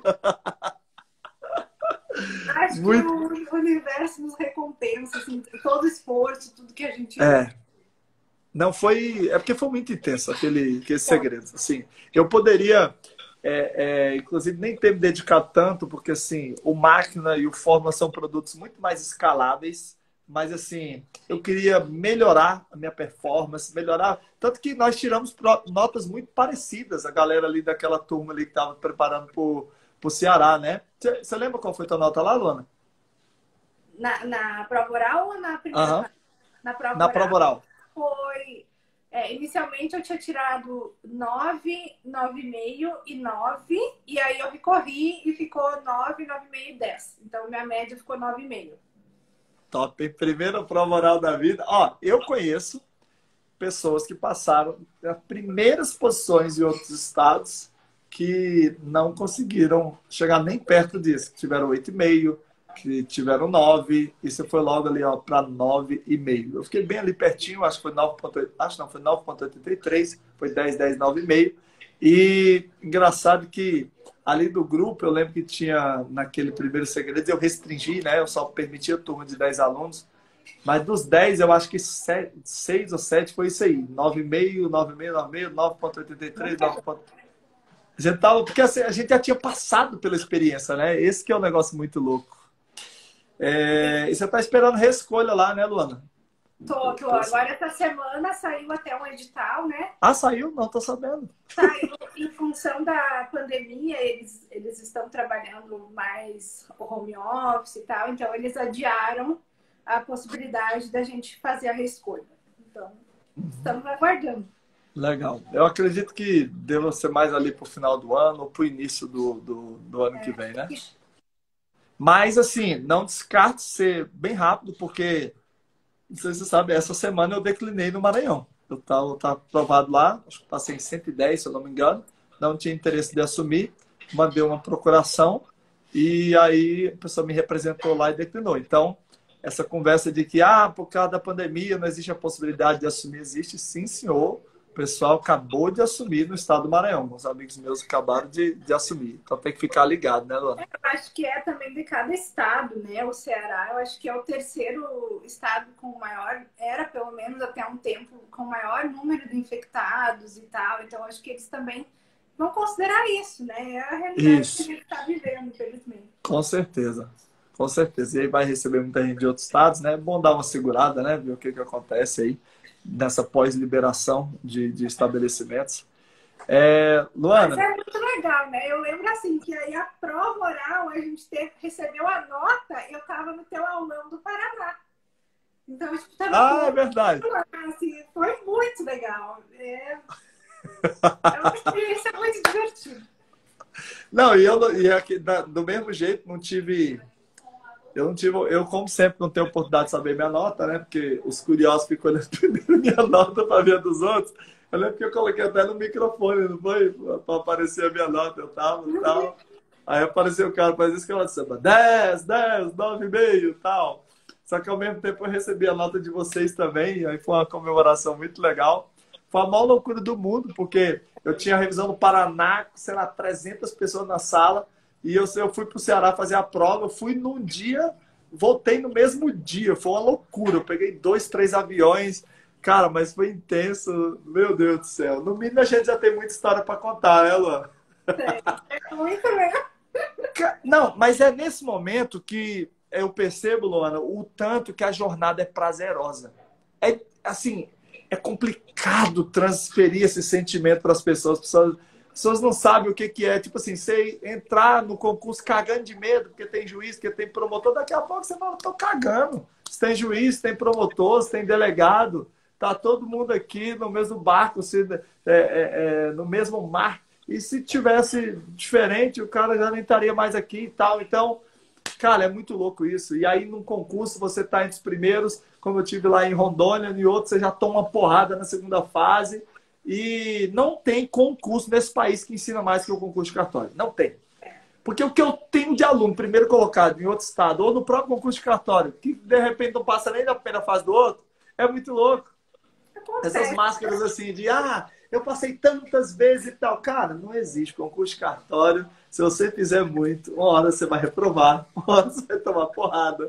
Acho Muito... que o universo nos recompensa, assim, todo esforço, tudo que a gente... É. Não foi... É porque foi muito intenso aquele, aquele segredo. Assim, eu poderia, é, é, inclusive, nem ter me dedicado tanto, porque assim, o Máquina e o Fórmula são produtos muito mais escaláveis, mas assim, eu queria melhorar a minha performance, melhorar... Tanto que nós tiramos notas muito parecidas, a galera ali daquela turma ali que estava preparando para o Ceará, né? Você lembra qual foi a tua nota lá, Luana? Na, na prova oral ou na primeira? Uhum. Na prova Na oral. prova oral. Foi... É, inicialmente eu tinha tirado nove, nove vírgula cinco e nove, e aí eu recorri e ficou nove, nove vírgula cinco e dez. Então minha média ficou nove vírgula cinco. Top, hein? Primeira prova oral da vida. Ó, eu conheço pessoas que passaram as primeiras posições em outros estados que não conseguiram chegar nem perto disso. Tiveram oito vírgula cinco, que tiveram nove, e você foi logo ali para nove vírgula cinco. Eu fiquei bem ali pertinho, acho que foi nove vírgula oito, acho não, foi nove vírgula oitenta e três, foi dez, dez, nove vírgula cinco. E engraçado que ali do grupo, eu lembro que tinha naquele primeiro segredo, eu restringi, né? Eu só permitia turma de dez alunos, mas dos dez, eu acho que seis ou sete foi isso aí, nove vírgula cinco, nove vírgula cinco, nove vírgula cinco, nove vírgula oitenta e três, nove vírgula... A gente tava, porque assim, a gente já tinha passado pela experiência, né? Esse que é um negócio muito louco. É, e você está esperando reescolha lá, né, Luana? Tô, tô. Agora essa semana saiu até um edital, né? Ah, saiu? Não, tô sabendo. Saiu em função da pandemia, eles, eles estão trabalhando mais home office e tal, então eles adiaram a possibilidade da gente fazer a reescolha. Então, estamos aguardando. Legal. Eu acredito que deva ser mais ali para o final do ano ou para o início do, do, do ano é. que vem, né? Mas, assim, não descarte ser bem rápido, porque, não sei se você sabe, essa semana eu declinei no Maranhão. Eu estava tá aprovado lá, acho que passei em cento e dez, se eu não me engano. Não tinha interesse de assumir, mandei uma procuração e aí a pessoa me representou lá e declinou. Então, essa conversa de que, ah, por causa da pandemia não existe a possibilidade de assumir, existe sim, senhor. O pessoal acabou de assumir no estado do Maranhão. Os amigos meus acabaram de, de assumir. Então tem que ficar ligado, né, Luana? Eu acho que é também de cada estado, né? O Ceará, eu acho que é o terceiro estado com maior, era pelo menos até um tempo, com maior número de infectados e tal. Então acho que eles também vão considerar isso, né? É a realidade isso. que a gente está vivendo, infelizmente. Com certeza. Com certeza. E aí vai receber muita gente de outros estados, né? É bom dar uma segurada, né? Ver o que, que acontece aí nessa pós-liberação de, de estabelecimentos. É, Luana... Mas é muito legal, né? Eu lembro assim, que aí a prova oral, a gente teve, recebeu a nota, eu estava no teu aulão do Paraná. Então, tipo, tava ah, é verdade. Assim, foi muito legal. É, é uma experiência muito divertida. Não, e eu e aqui, da, do mesmo jeito, não tive... Eu não tive, eu como sempre não tenho oportunidade de saber minha nota, né? Porque os curiosos ficam olhando primeiro minha nota para ver a dos outros. Eu lembro que eu coloquei até no microfone, não foi? Para aparecer a minha nota, eu tava e tal. Aí apareceu o cara, faz isso que ela disse, dez, dez, nove e meio e tal. Só que ao mesmo tempo eu recebi a nota de vocês também, aí foi uma comemoração muito legal. Foi a maior loucura do mundo, porque eu tinha a revisão no Paraná, sei lá, trezentas pessoas na sala. E eu, eu fui para o Ceará fazer a prova, eu fui num dia, voltei no mesmo dia, foi uma loucura. Eu peguei dois, três aviões, cara, mas foi intenso, meu Deus do céu. No mínimo a gente já tem muita história para contar, né, Luana? É muito mesmo. Não, mas é nesse momento que eu percebo, Luana, o tanto que a jornada é prazerosa. É assim, é complicado transferir esse sentimento para as pessoas, as pessoas... As pessoas não sabem o que, que é. Tipo assim, você entrar no concurso cagando de medo, porque tem juiz, porque tem promotor, daqui a pouco você fala, tô cagando. Se tem juiz, tem promotor, se tem delegado, tá todo mundo aqui no mesmo barco, se, é, é, é, no mesmo mar. E se tivesse diferente, o cara já nem estaria mais aqui e tal. Então, cara, é muito louco isso. E aí, num concurso, você tá entre os primeiros, como eu tive lá em Rondônia, e outro, você já toma uma porrada na segunda fase. E não tem concurso nesse país que ensina mais que o concurso de cartório. Não tem. Porque o que eu tenho de aluno, primeiro colocado em outro estado, ou no próprio concurso de cartório, que de repente não passa nem da primeira fase do outro, é muito louco. Essas máscaras assim de, ah, eu passei tantas vezes e tal. Cara, não existe concurso de cartório. Se você fizer muito, uma hora você vai reprovar, uma hora você vai tomar porrada.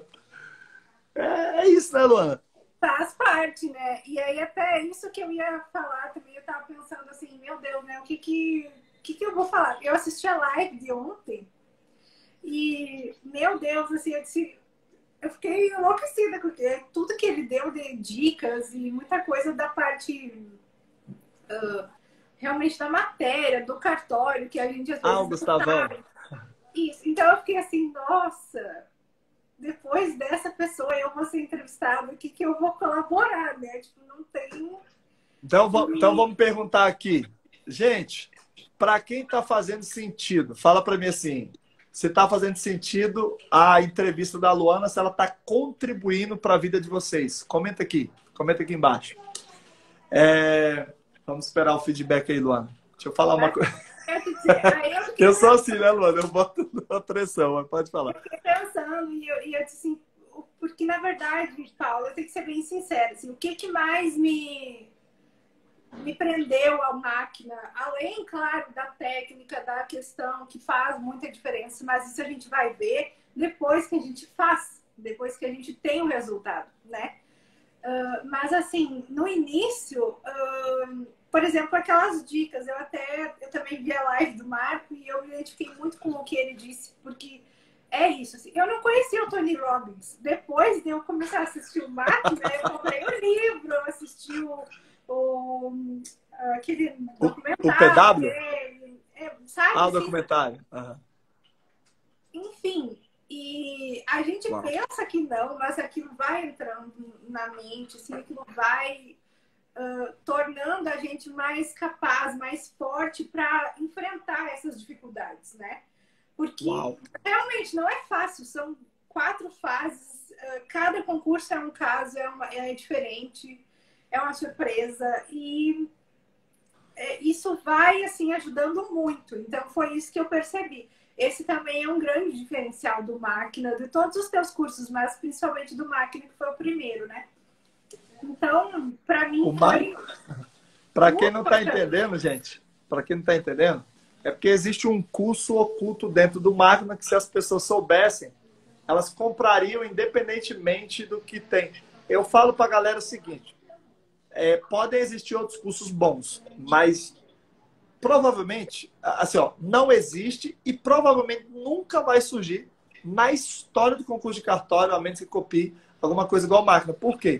É, é isso, né, Luana? Faz parte, né? E aí até isso que eu ia falar também, eu tava pensando assim, meu Deus, né? O que que, o que, que eu vou falar? Eu assisti a live de ontem e, meu Deus, assim, eu, disse, eu fiquei enlouquecida, porque tudo que ele deu de dicas e muita coisa da parte uh, realmente da matéria, do cartório, que a gente às vezes Ah, o Gustavão. Isso. Então eu fiquei assim, nossa, depois dessa pessoa eu vou ser entrevistada, o que, que eu vou colaborar, né? Tipo, não tem. Então, então vamos perguntar aqui. Gente, para quem está fazendo sentido, fala para mim assim, se está fazendo sentido a entrevista da Luana, se ela está contribuindo para a vida de vocês. Comenta aqui, comenta aqui embaixo. É... Vamos esperar o feedback aí, Luana. Deixa eu falar uma coisa. Eu sou assim, né, Luana? Eu boto a pressão, mas pode falar. Eu fiquei pensando e eu, e eu disse assim, porque na verdade, Paulo, eu tenho que ser bem sincera, assim, o que, que mais me, me prendeu à máquina, além, claro, da técnica, da questão que faz muita diferença, mas isso a gente vai ver depois que a gente faz, depois que a gente tem o resultado, né? Uh, mas assim, no início, uh, por exemplo, aquelas dicas, eu até eu também vi a live do Marco e eu me identifiquei muito com o que ele disse, porque é isso, assim, eu não conhecia o Tony Robbins. Depois de eu começar a assistir o Marco, né, eu comprei o livro, eu assisti o, o aquele documentário. O P W? Dele, é, sabe, ah, o assim, documentário. Uhum. Enfim, e a gente Uau. pensa que não, mas aquilo vai entrando na mente, assim, aquilo vai uh, tornando a gente mais capaz, mais forte para enfrentar essas dificuldades, né? Porque Uau. realmente não é fácil, são quatro fases, uh, cada concurso é um caso, é, uma, é diferente, é uma surpresa e é, isso vai, assim, ajudando muito. Então, foi isso que eu percebi. Esse também é um grande diferencial do Máquina, de todos os teus cursos, mas principalmente do Máquina, que foi o primeiro, né? Então, para mim, o foi... Para quem não está entendendo, gente, para quem não está entendendo, é porque existe um curso oculto dentro do Máquina que, se as pessoas soubessem, elas comprariam independentemente do que tem. Eu falo para a galera o seguinte, é, podem existir outros cursos bons, mas... provavelmente, assim, ó, não existe e provavelmente nunca vai surgir na história do concurso de cartório, a menos que copie alguma coisa igual a Máquina. Por quê?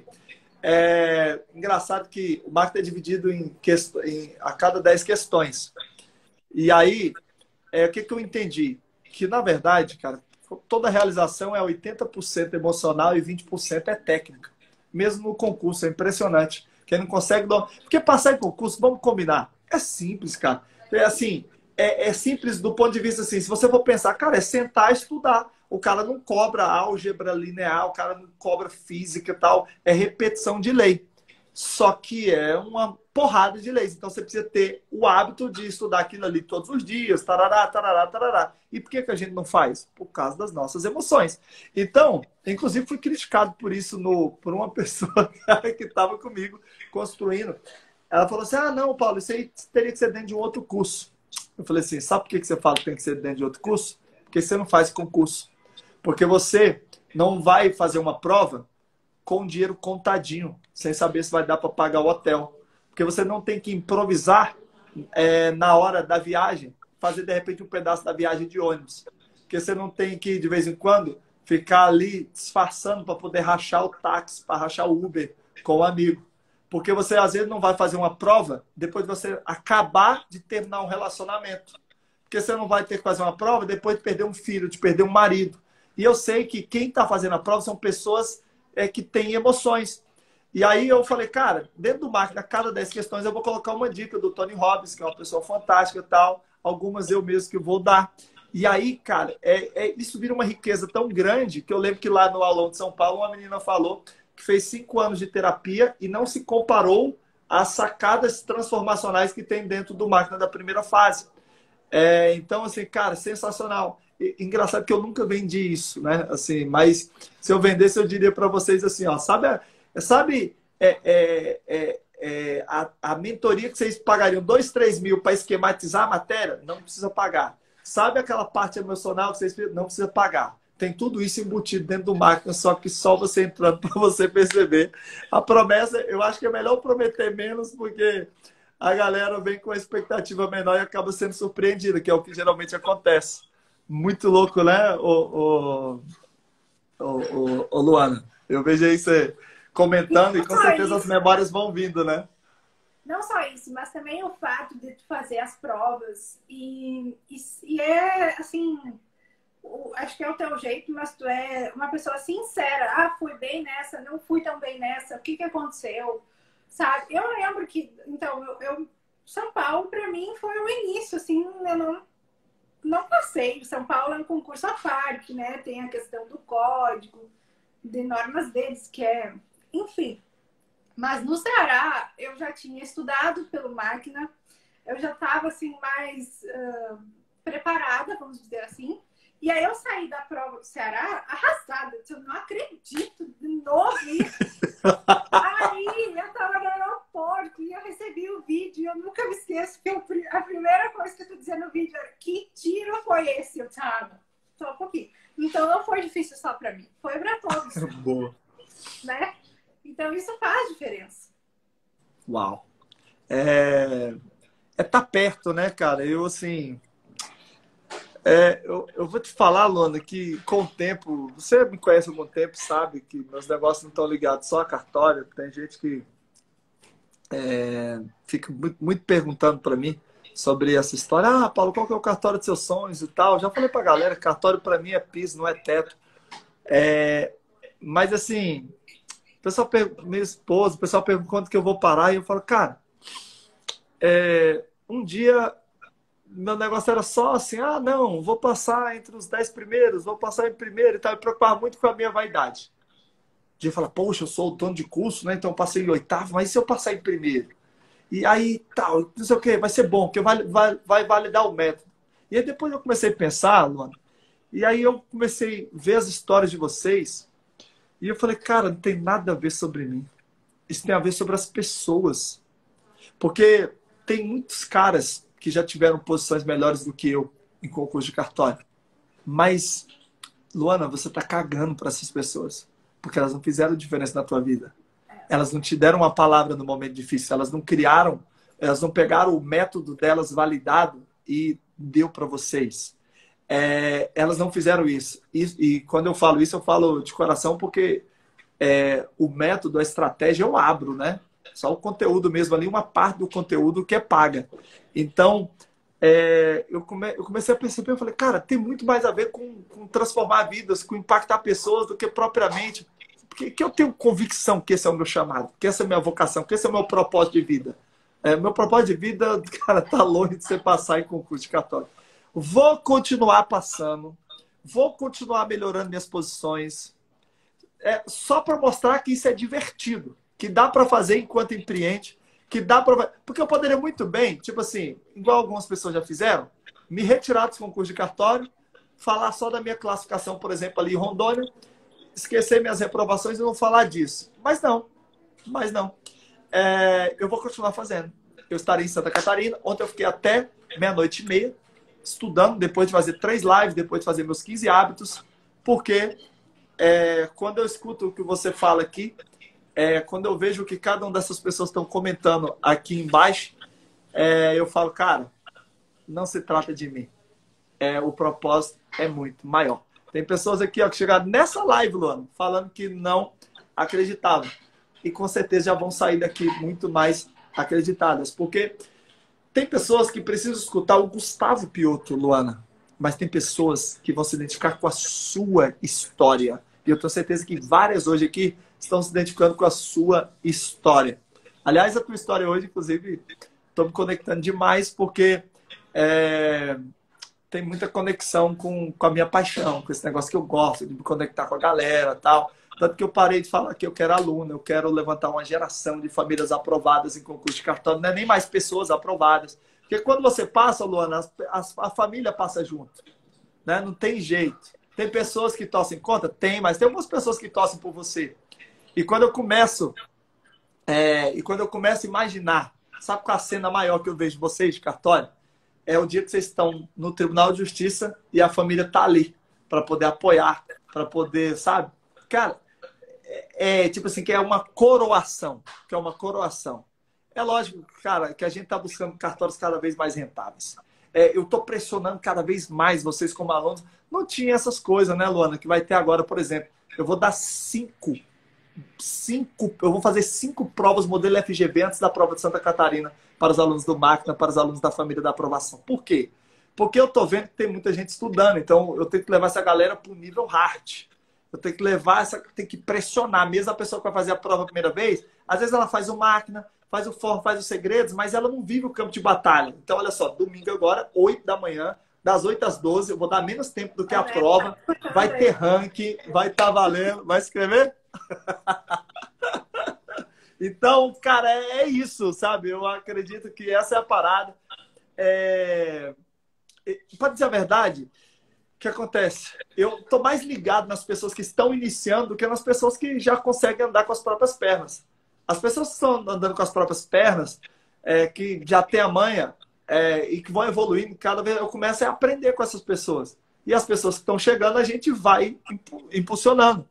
É engraçado que o Máquina é dividido em, quest... em a cada dez questões. E aí, é, o que, que eu entendi? Que, na verdade, cara, toda realização é oitenta por cento emocional e vinte por cento é técnica. Mesmo no concurso, é impressionante. Quem não consegue... Porque passar em concurso, vamos combinar, é simples, cara. É assim, é, é simples do ponto de vista assim, se você for pensar, cara, é sentar e estudar. O cara não cobra álgebra linear, o cara não cobra física e tal, é repetição de lei. Só que é uma porrada de leis. Então você precisa ter o hábito de estudar aquilo ali todos os dias, tarará, tarará, tarará. E por que que a gente não faz? Por causa das nossas emoções. Então, inclusive fui criticado por isso no, por uma pessoa que estava comigo construindo. Ela falou assim, ah, não, Paulo, isso aí teria que ser dentro de um outro curso. Eu falei assim, sabe por que você fala que tem que ser dentro de outro curso? Porque você não faz concurso. Porque você não vai fazer uma prova com dinheiro contadinho, sem saber se vai dar para pagar o hotel. Porque você não tem que improvisar é, na hora da viagem, fazer de repente um pedaço da viagem de ônibus. Porque você não tem que, de vez em quando, ficar ali disfarçando para poder rachar o táxi, para rachar o Uber com o amigo. Porque você, às vezes, não vai fazer uma prova depois de você acabar de terminar um relacionamento. Porque você não vai ter que fazer uma prova depois de perder um filho, de perder um marido. E eu sei que quem está fazendo a prova são pessoas é, que têm emoções. E aí eu falei, cara, dentro do Máquina, a cada dez questões eu vou colocar uma dica do Tony Robbins, que é uma pessoa fantástica e tal. Algumas eu mesmo que vou dar. E aí, cara, é, é, isso vira uma riqueza tão grande que eu lembro que lá no Aulão de São Paulo uma menina falou que fez cinco anos de terapia e não se comparou as sacadas transformacionais que tem dentro do máquina da primeira fase. É, então, assim, cara, sensacional. E, engraçado que eu nunca vendi isso, né? Assim, mas se eu vendesse, eu diria para vocês assim, ó, sabe, a- sabe é, é, é, é, a, a mentoria que vocês pagariam dois, três mil para esquematizar a matéria? Não precisa pagar. Sabe aquela parte emocional que vocês não precisa pagar? Tem tudo isso embutido dentro do máquina, só que só você entrando para você perceber. A promessa, eu acho que é melhor prometer menos, porque a galera vem com a expectativa menor e acaba sendo surpreendida, que é o que geralmente acontece. Muito louco, né, o, o, o, o Luana? Eu vejo aí você comentando E e não com só certeza as isso, memórias vão vindo, né? não só isso, mas também o fato de tu fazer as provas e, e, e é assim, o- acho que é o teu jeito, mas tu é uma pessoa sincera. Ah, fui bem nessa, não fui tão bem nessa, o que que aconteceu? Sabe? Eu lembro que, então, eu, eu- São Paulo, para mim, foi o início, assim, eu não, não passei. São Paulo é um concurso à parte, né? Tem a questão do código, de normas deles, que é, enfim. Mas no Ceará, eu já tinha estudado pelo máquina, eu já estava assim mais uh, preparada, vamos dizer assim. E aí eu saí da prova do Ceará arrasada. Eu não acredito de novo isso. Aí eu estava no aeroporto e eu recebi o vídeo. E eu nunca me esqueço que eu, a primeira coisa que eu tô dizendo no vídeo era: que tiro foi esse? Eu tava só um pouquinho. Então não foi difícil só para mim, foi para todos, Boa. né? Então isso faz diferença. Uau. É, é tá perto, né, cara? Eu, assim, é, eu, eu vou te falar, Luana, que com o tempo, você me conhece há algum tempo, sabe que meus negócios não estão ligados só a cartório. Tem gente que é, fica muito, muito perguntando para mim sobre essa história. Ah, Paulo, qual que é o cartório dos seus sonhos e tal? Já falei pra galera, cartório para mim é piso, não é teto. É, mas assim, o pessoal pergunta, minha esposa, o pessoal pergunta quando que eu vou parar e eu falo, cara, é, um dia meu negócio era só assim, ah, não, vou passar entre os dez primeiros, vou passar em primeiro e tal. Eu me preocupava muito com a minha vaidade. De falar, poxa, eu sou o dono de curso, né? Então eu passei em oitavo, mas e se eu passar em primeiro? E aí, tal, não sei o que, vai ser bom, porque vai, vai, vai validar o método. E aí depois eu comecei a pensar, Luana, e aí eu comecei a ver as histórias de vocês, e eu falei, cara, não tem nada a ver sobre mim. Isso tem a ver sobre as pessoas. Porque tem muitos caras que já tiveram posições melhores do que eu em concurso de cartório. Mas, Luana, você está cagando para essas pessoas. Porque elas não fizeram diferença na tua vida. Elas não te deram uma palavra no momento difícil. Elas não criaram, elas não pegaram o método delas validado e deu para vocês. É, elas não fizeram isso. E, e quando eu falo isso, eu falo de coração porque é, o método, a estratégia, eu abro, né? Só o conteúdo mesmo ali, uma parte do conteúdo que é paga. Então, é, eu, come, eu comecei a perceber, eu falei, cara, tem muito mais a ver com, com transformar vidas, com impactar pessoas do que propriamente. Porque que eu tenho convicção que esse é o meu chamado, que essa é a minha vocação, que esse é o meu propósito de vida. É, meu propósito de vida, cara, tá longe de você passar em concurso de cartório. Vou continuar passando, vou continuar melhorando minhas posições, é, só para mostrar que isso é divertido, que dá para fazer enquanto empreende, que dá para... Porque eu poderia muito bem, tipo assim, igual algumas pessoas já fizeram, me retirar dos concursos de cartório, falar só da minha classificação, por exemplo, ali em Rondônia, esquecer minhas reprovações e não falar disso. Mas não, mas não. É, eu vou continuar fazendo. Eu estarei em Santa Catarina. Ontem eu fiquei até meia-noite e meia estudando, depois de fazer três lives, depois de fazer meus quinze hábitos, porque é, quando eu escuto o que você fala aqui, é, quando eu vejo o que cada uma dessas pessoas estão comentando aqui embaixo, é, eu falo, cara, não se trata de mim. É, o propósito é muito maior. Tem pessoas aqui ó, que chegaram nessa live, Luana, falando que não acreditavam. E com certeza já vão sair daqui muito mais acreditadas. Porque tem pessoas que precisam escutar o Gustavo Piotto, Luana. Mas tem pessoas que vão se identificar com a sua história. E eu tenho certeza que várias hoje aqui estão se identificando com a sua história. Aliás, a tua história hoje, inclusive, estou me conectando demais porque é, tem muita conexão com, com a minha paixão, com esse negócio que eu gosto, de me conectar com a galera e tal. Tanto que eu parei de falar que eu quero aluno, eu quero levantar uma geração de famílias aprovadas em concurso de cartório, não é nem mais pessoas aprovadas. Porque quando você passa, Luana, a, a família passa junto, né? Não tem jeito. Tem pessoas que torcem contra? Tem, mas tem algumas pessoas que torcem por você. E quando eu começo, é, e quando eu começo a imaginar, sabe qual a cena maior que eu vejo de vocês de cartório? É o dia que vocês estão no Tribunal de Justiça e a família tá ali para poder apoiar, para poder, sabe? Cara, é, é tipo assim, que é uma coroação, que é uma coroação. É lógico, cara, que a gente tá buscando cartórios cada vez mais rentáveis. É, eu tô pressionando cada vez mais vocês como alunos. Não tinha essas coisas, né, Luana? Que vai ter agora, por exemplo. Eu vou dar cinco, cinco, eu vou fazer cinco provas modelo F G V antes da prova de Santa Catarina para os alunos do Máquina, para os alunos da família da aprovação. Por quê? Porque eu tô vendo que tem muita gente estudando, então eu tenho que levar essa galera para o nível hard. Eu tenho que levar essa, tenho que pressionar. Mesmo a pessoa que vai fazer a prova a primeira vez, às vezes ela faz o Máquina, faz o Forno, faz os segredos, mas ela não vive o campo de batalha. Então, olha só, domingo agora, oito da manhã, das oito às doze, eu vou dar menos tempo do que a prova. Vai ter ranking, vai estar valendo. Vai escrever? Então, cara, é isso, sabe? Eu acredito que essa é a parada. É... Para dizer a verdade, o que acontece? Eu tô mais ligado nas pessoas que estão iniciando do que nas pessoas que já conseguem andar com as próprias pernas. As pessoas que estão andando com as próprias pernas, é, que já têm a manha é, e que vão evoluindo, cada vez eu começo a aprender com essas pessoas. E as pessoas que estão chegando, a gente vai impulsionando.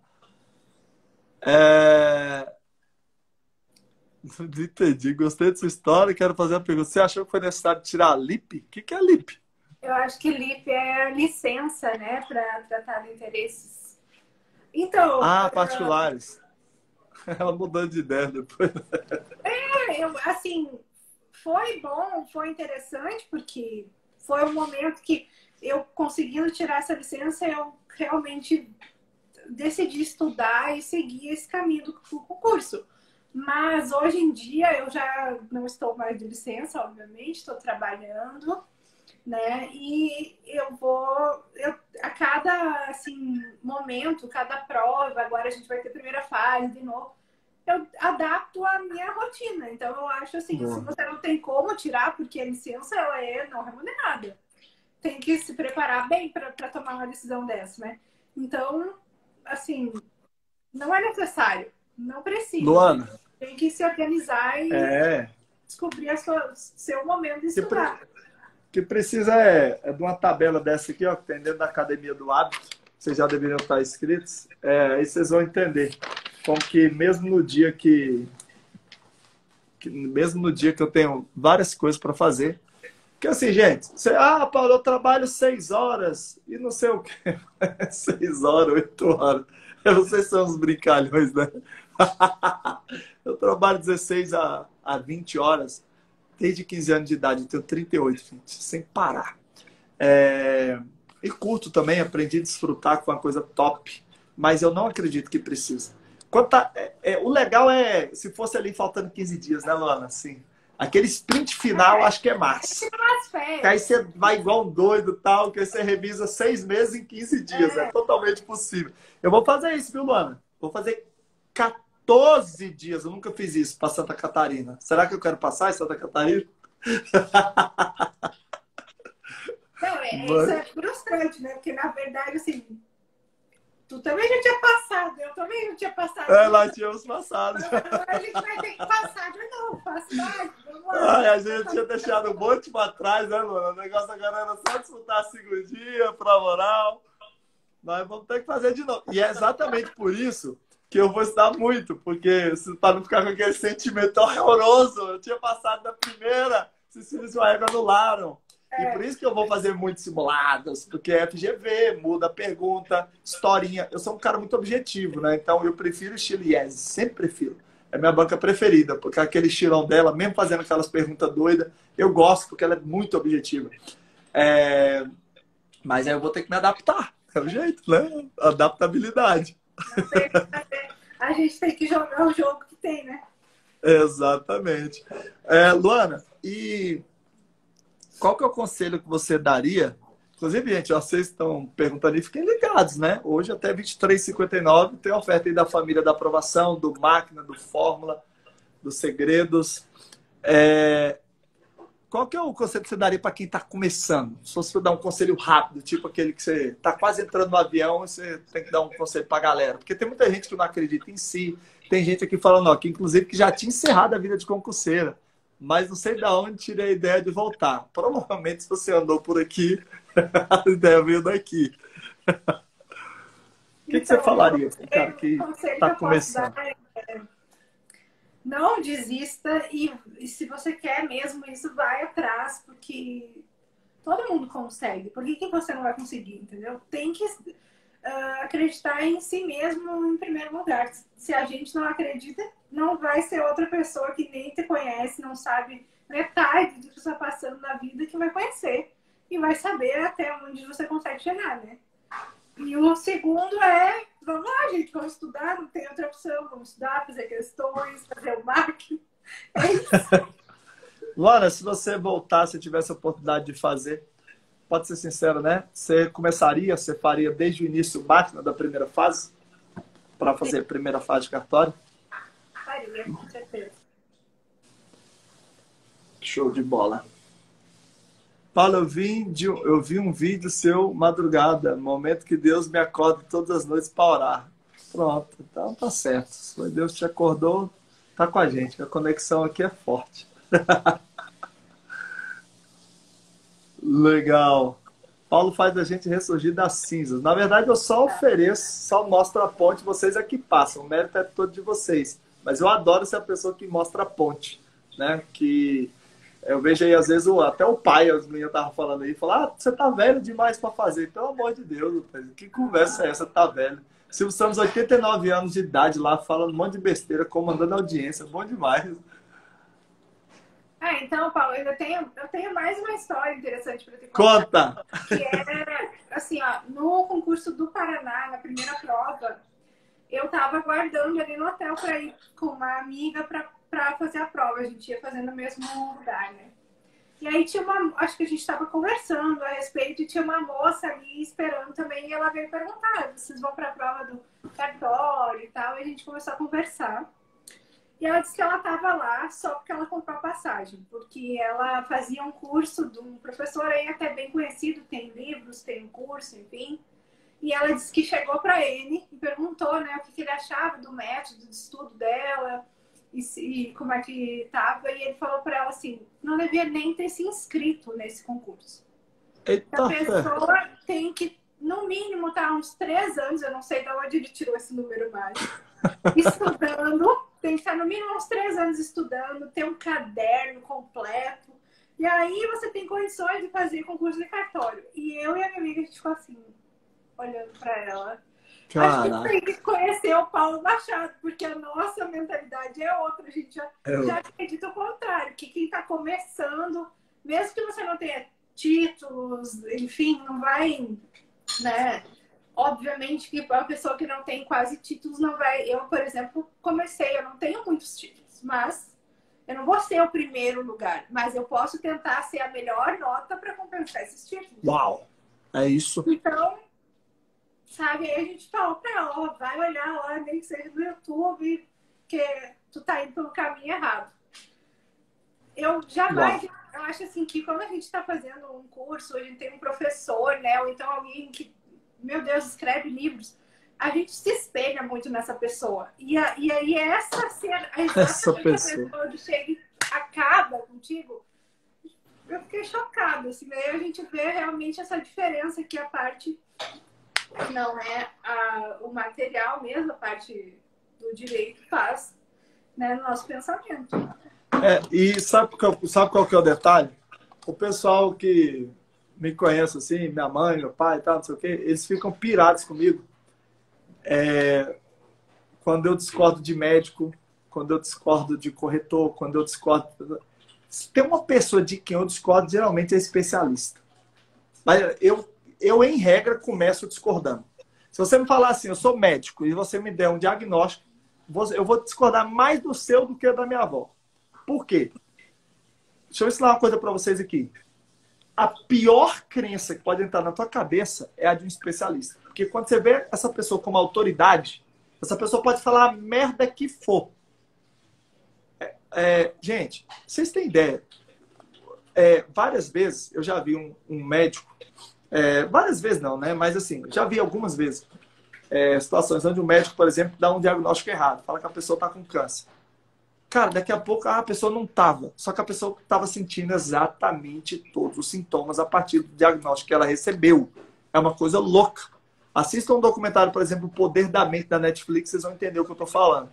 É... Entendi, gostei dessa história, quero fazer uma pergunta. Você achou que foi necessário tirar a L I P? O que que é a L I P? Eu acho que L I P é licença, né, para tratar de interesses. Então... Ah, particulares. Ela mudou de ideia depois. É, eu, assim, foi bom, foi interessante, porque foi um momento que eu, conseguindo tirar essa licença, eu realmente decidi estudar e seguir esse caminho do concurso. Mas hoje em dia eu já não estou mais de licença, obviamente, estou trabalhando, né? E eu vou, eu, a cada assim, momento, cada prova, agora a gente vai ter primeira fase de novo, eu adapto a minha rotina. Então eu acho assim, Boa. Se você não tem como tirar, porque a licença ela é não remunerada, tem que se preparar bem para tomar uma decisão dessa, né? Então, assim, não é necessário, não precisa. Luana, tem que se organizar e é. descobrir a sua, seu momento de estudar. O que precisa é, é de uma tabela dessa aqui, ó, que tem dentro da Academia do Hábito. Vocês já deveriam estar inscritos. É, aí vocês vão entender como que mesmo no dia que, que mesmo no dia que eu tenho várias coisas para fazer, que assim, gente, você, ah, Paulo, eu trabalho seis horas e não sei o quê. Seis horas, oito horas. Vocês são uns brincalhões, né? Eu trabalho dezesseis a vinte horas desde quinze anos de idade, eu tenho trinta e oito, gente, sem parar. É... E curto também, aprendi a desfrutar com uma coisa top, mas eu não acredito que precisa. Quanto a... é, é, o legal é, se fosse ali faltando quinze dias, né, Luana? Assim, aquele sprint final, acho que é massa. Que aí você vai igual um doido, tal, que aí você revisa seis meses em quinze dias. É, é totalmente possível. Eu vou fazer isso, viu, Luana? Vou fazer quatorze dias. Eu nunca fiz isso para Santa Catarina. Será que eu quero passar em Santa Catarina? Não, é, Mas... isso é frustrante, né? Porque, na verdade, assim, tu também já tinha passado, eu também já tinha passado. É, lá tínhamos passado. Agora a gente vai ter que passar de novo, passar, vamos lá. Ai, a gente tinha deixado um monte para trás, né, mano? O negócio agora era só disputar a segundinha, prova oral. Nós vamos ter que fazer de novo. E é exatamente por isso que eu vou estudar muito, porque para não ficar com aquele sentimento horroroso, eu tinha passado da primeira, esses filhos de Israel anularam. É. E por isso que eu vou fazer muitos simulados, porque é F G V, muda a pergunta, historinha. Eu sou um cara muito objetivo, né? Então eu prefiro o estilo IES, sempre prefiro. É minha banca preferida, porque aquele estilão dela, mesmo fazendo aquelas perguntas doidas, eu gosto, porque ela é muito objetiva. É... Mas aí eu vou ter que me adaptar. É o jeito, né? Adaptabilidade. A gente tem que jogar o jogo que tem, né? Exatamente. É, Luana, e qual que é o conselho que você daria? Inclusive, gente, ó, vocês estão perguntando aí, fiquem ligados, né? Hoje até vinte e três e cinquenta e nove tem oferta aí da família da aprovação, do Máquina, do Fórmula, dos Segredos. É... Qual que é o conselho que você daria para quem está começando? Se você dar um conselho rápido, tipo aquele que você está quase entrando no avião e você tem que dar um conselho para a galera. Porque tem muita gente que não acredita em si. Tem gente aqui falando, ó, que inclusive que já tinha encerrado a vida de concurseira. Mas não sei de onde tirei a ideia de voltar. Provavelmente, se você andou por aqui, a ideia veio daqui. O que, então, que você falaria para um cara que está começando? Não desista e, e se você quer mesmo isso, vai atrás, porque todo mundo consegue. Por que, que você não vai conseguir, entendeu? Tem que uh, acreditar em si mesmo em primeiro lugar. Se a gente não acredita, não vai ser outra pessoa que nem te conhece, não sabe metade do que você está passando na vida que vai conhecer. E vai saber até onde você consegue chegar, né? E o segundo é, vamos lá, gente, vamos estudar, não tem outra opção, vamos estudar, fazer questões, fazer o marketing. É isso. Luana, se você voltar, se tivesse a oportunidade de fazer, pode ser sincero, né? Você começaria, você faria desde o início o Máquina da primeira fase? Para fazer a primeira fase de cartório? Faria, com certeza. Show de bola. Paulo, eu vi, de, eu vi um vídeo seu madrugada, momento que Deus me acorda todas as noites para orar. Pronto, então tá certo. Se Deus te acordou, tá com a gente. A conexão aqui é forte. Legal. Paulo faz a gente ressurgir das cinzas. Na verdade, eu só ofereço, só mostro a ponte, vocês é que passam. O mérito é todo de vocês. Mas eu adoro ser a pessoa que mostra a ponte, né? Que eu vejo aí, às vezes, até o pai, as meninas estavam falando aí, falam, ah, você tá velho demais para fazer. Pelo amor de Deus, que conversa é essa, tá velho? Silvio Santos, oitenta e nove anos de idade lá, falando um monte de besteira, comandando a audiência, bom demais. Ah, então, Paulo, eu tenho, eu tenho mais uma história interessante para te contar. Conta! Que é, assim, ó, no concurso do Paraná, na primeira prova, eu tava aguardando ali no hotel para ir com uma amiga para fazer a prova. A gente ia fazendo no mesmo lugar, né? E aí tinha uma, acho que a gente estava conversando a respeito e tinha uma moça ali esperando também e ela veio perguntar, vocês vão para a prova do cartório e tal, e a gente começou a conversar. E ela disse que ela estava lá só porque ela comprou a passagem, porque ela fazia um curso de um professor aí até bem conhecido, tem livros, tem um curso, enfim. E ela disse que chegou para ele e perguntou, né, o que, que ele achava do método de estudo dela e, e como é que estava. E ele falou para ela assim, não devia nem ter se inscrito nesse concurso. Eita, a pessoa tem que, no mínimo, estar tá uns três anos, eu não sei de onde ele tirou esse número mais, estudando. Tem que estar no mínimo uns três anos estudando, ter um caderno completo. E aí você tem condições de fazer concurso de cartório. E eu e a minha amiga, a gente ficou assim, olhando para ela. Caraca. Acho que tem que conhecer o Paulo Machado, porque a nossa mentalidade é outra. A gente já, eu... já acredita o contrário, que quem está começando, mesmo que você não tenha títulos, enfim, não vai, né? Obviamente que a pessoa que não tem quase títulos não vai... Eu, por exemplo, comecei, eu não tenho muitos títulos, mas eu não vou ser o primeiro lugar. Mas eu posso tentar ser a melhor nota para compensar esses títulos. Uau! É isso. Então, sabe, aí a gente falou para ela, ó, vai olhar lá, nem que seja no YouTube, que tu tá indo pelo caminho errado. Eu jamais... Uau. Eu acho assim que quando a gente está fazendo um curso, a gente tem um professor, né? Ou então alguém que... meu Deus, escreve livros, a gente se espelha muito nessa pessoa. E, a, e aí essa cena, essa pessoa. a pessoa que chega e acaba contigo, eu fiquei chocada. Assim, aí a gente vê realmente essa diferença que a parte não é a, o material mesmo, a parte do direito faz, né, no nosso pensamento. É, e sabe qual, sabe qual que é o detalhe? O pessoal que me conhece assim, minha mãe, meu pai e tal, não sei o quê, eles ficam pirados comigo. É, quando eu discordo de médico, quando eu discordo de corretor, quando eu discordo... Se tem uma pessoa de quem eu discordo, geralmente é especialista. Mas eu, eu em regra, começo discordando. Se você me falar assim, eu sou médico, e você me der um diagnóstico, eu vou discordar mais do seu do que da minha avó. Por quê? Deixa eu ensinar uma coisa para vocês aqui. a pior crença que pode entrar na tua cabeça é a de um especialista. Porque quando você vê essa pessoa como autoridade, essa pessoa pode falar a merda que for. É, é, gente, vocês têm ideia? É, várias vezes eu já vi um, um médico, é, várias vezes não, né? Mas assim, já vi algumas vezes é, situações onde o médico, por exemplo, dá um diagnóstico errado, fala que a pessoa está com câncer. Cara, daqui a pouco ah, a pessoa não estava, só que a pessoa estava sentindo exatamente todos os sintomas a partir do diagnóstico que ela recebeu. É uma coisa louca. Assista um documentário, por exemplo, O Poder da Mente, da Netflix, vocês vão entender o que eu estou falando.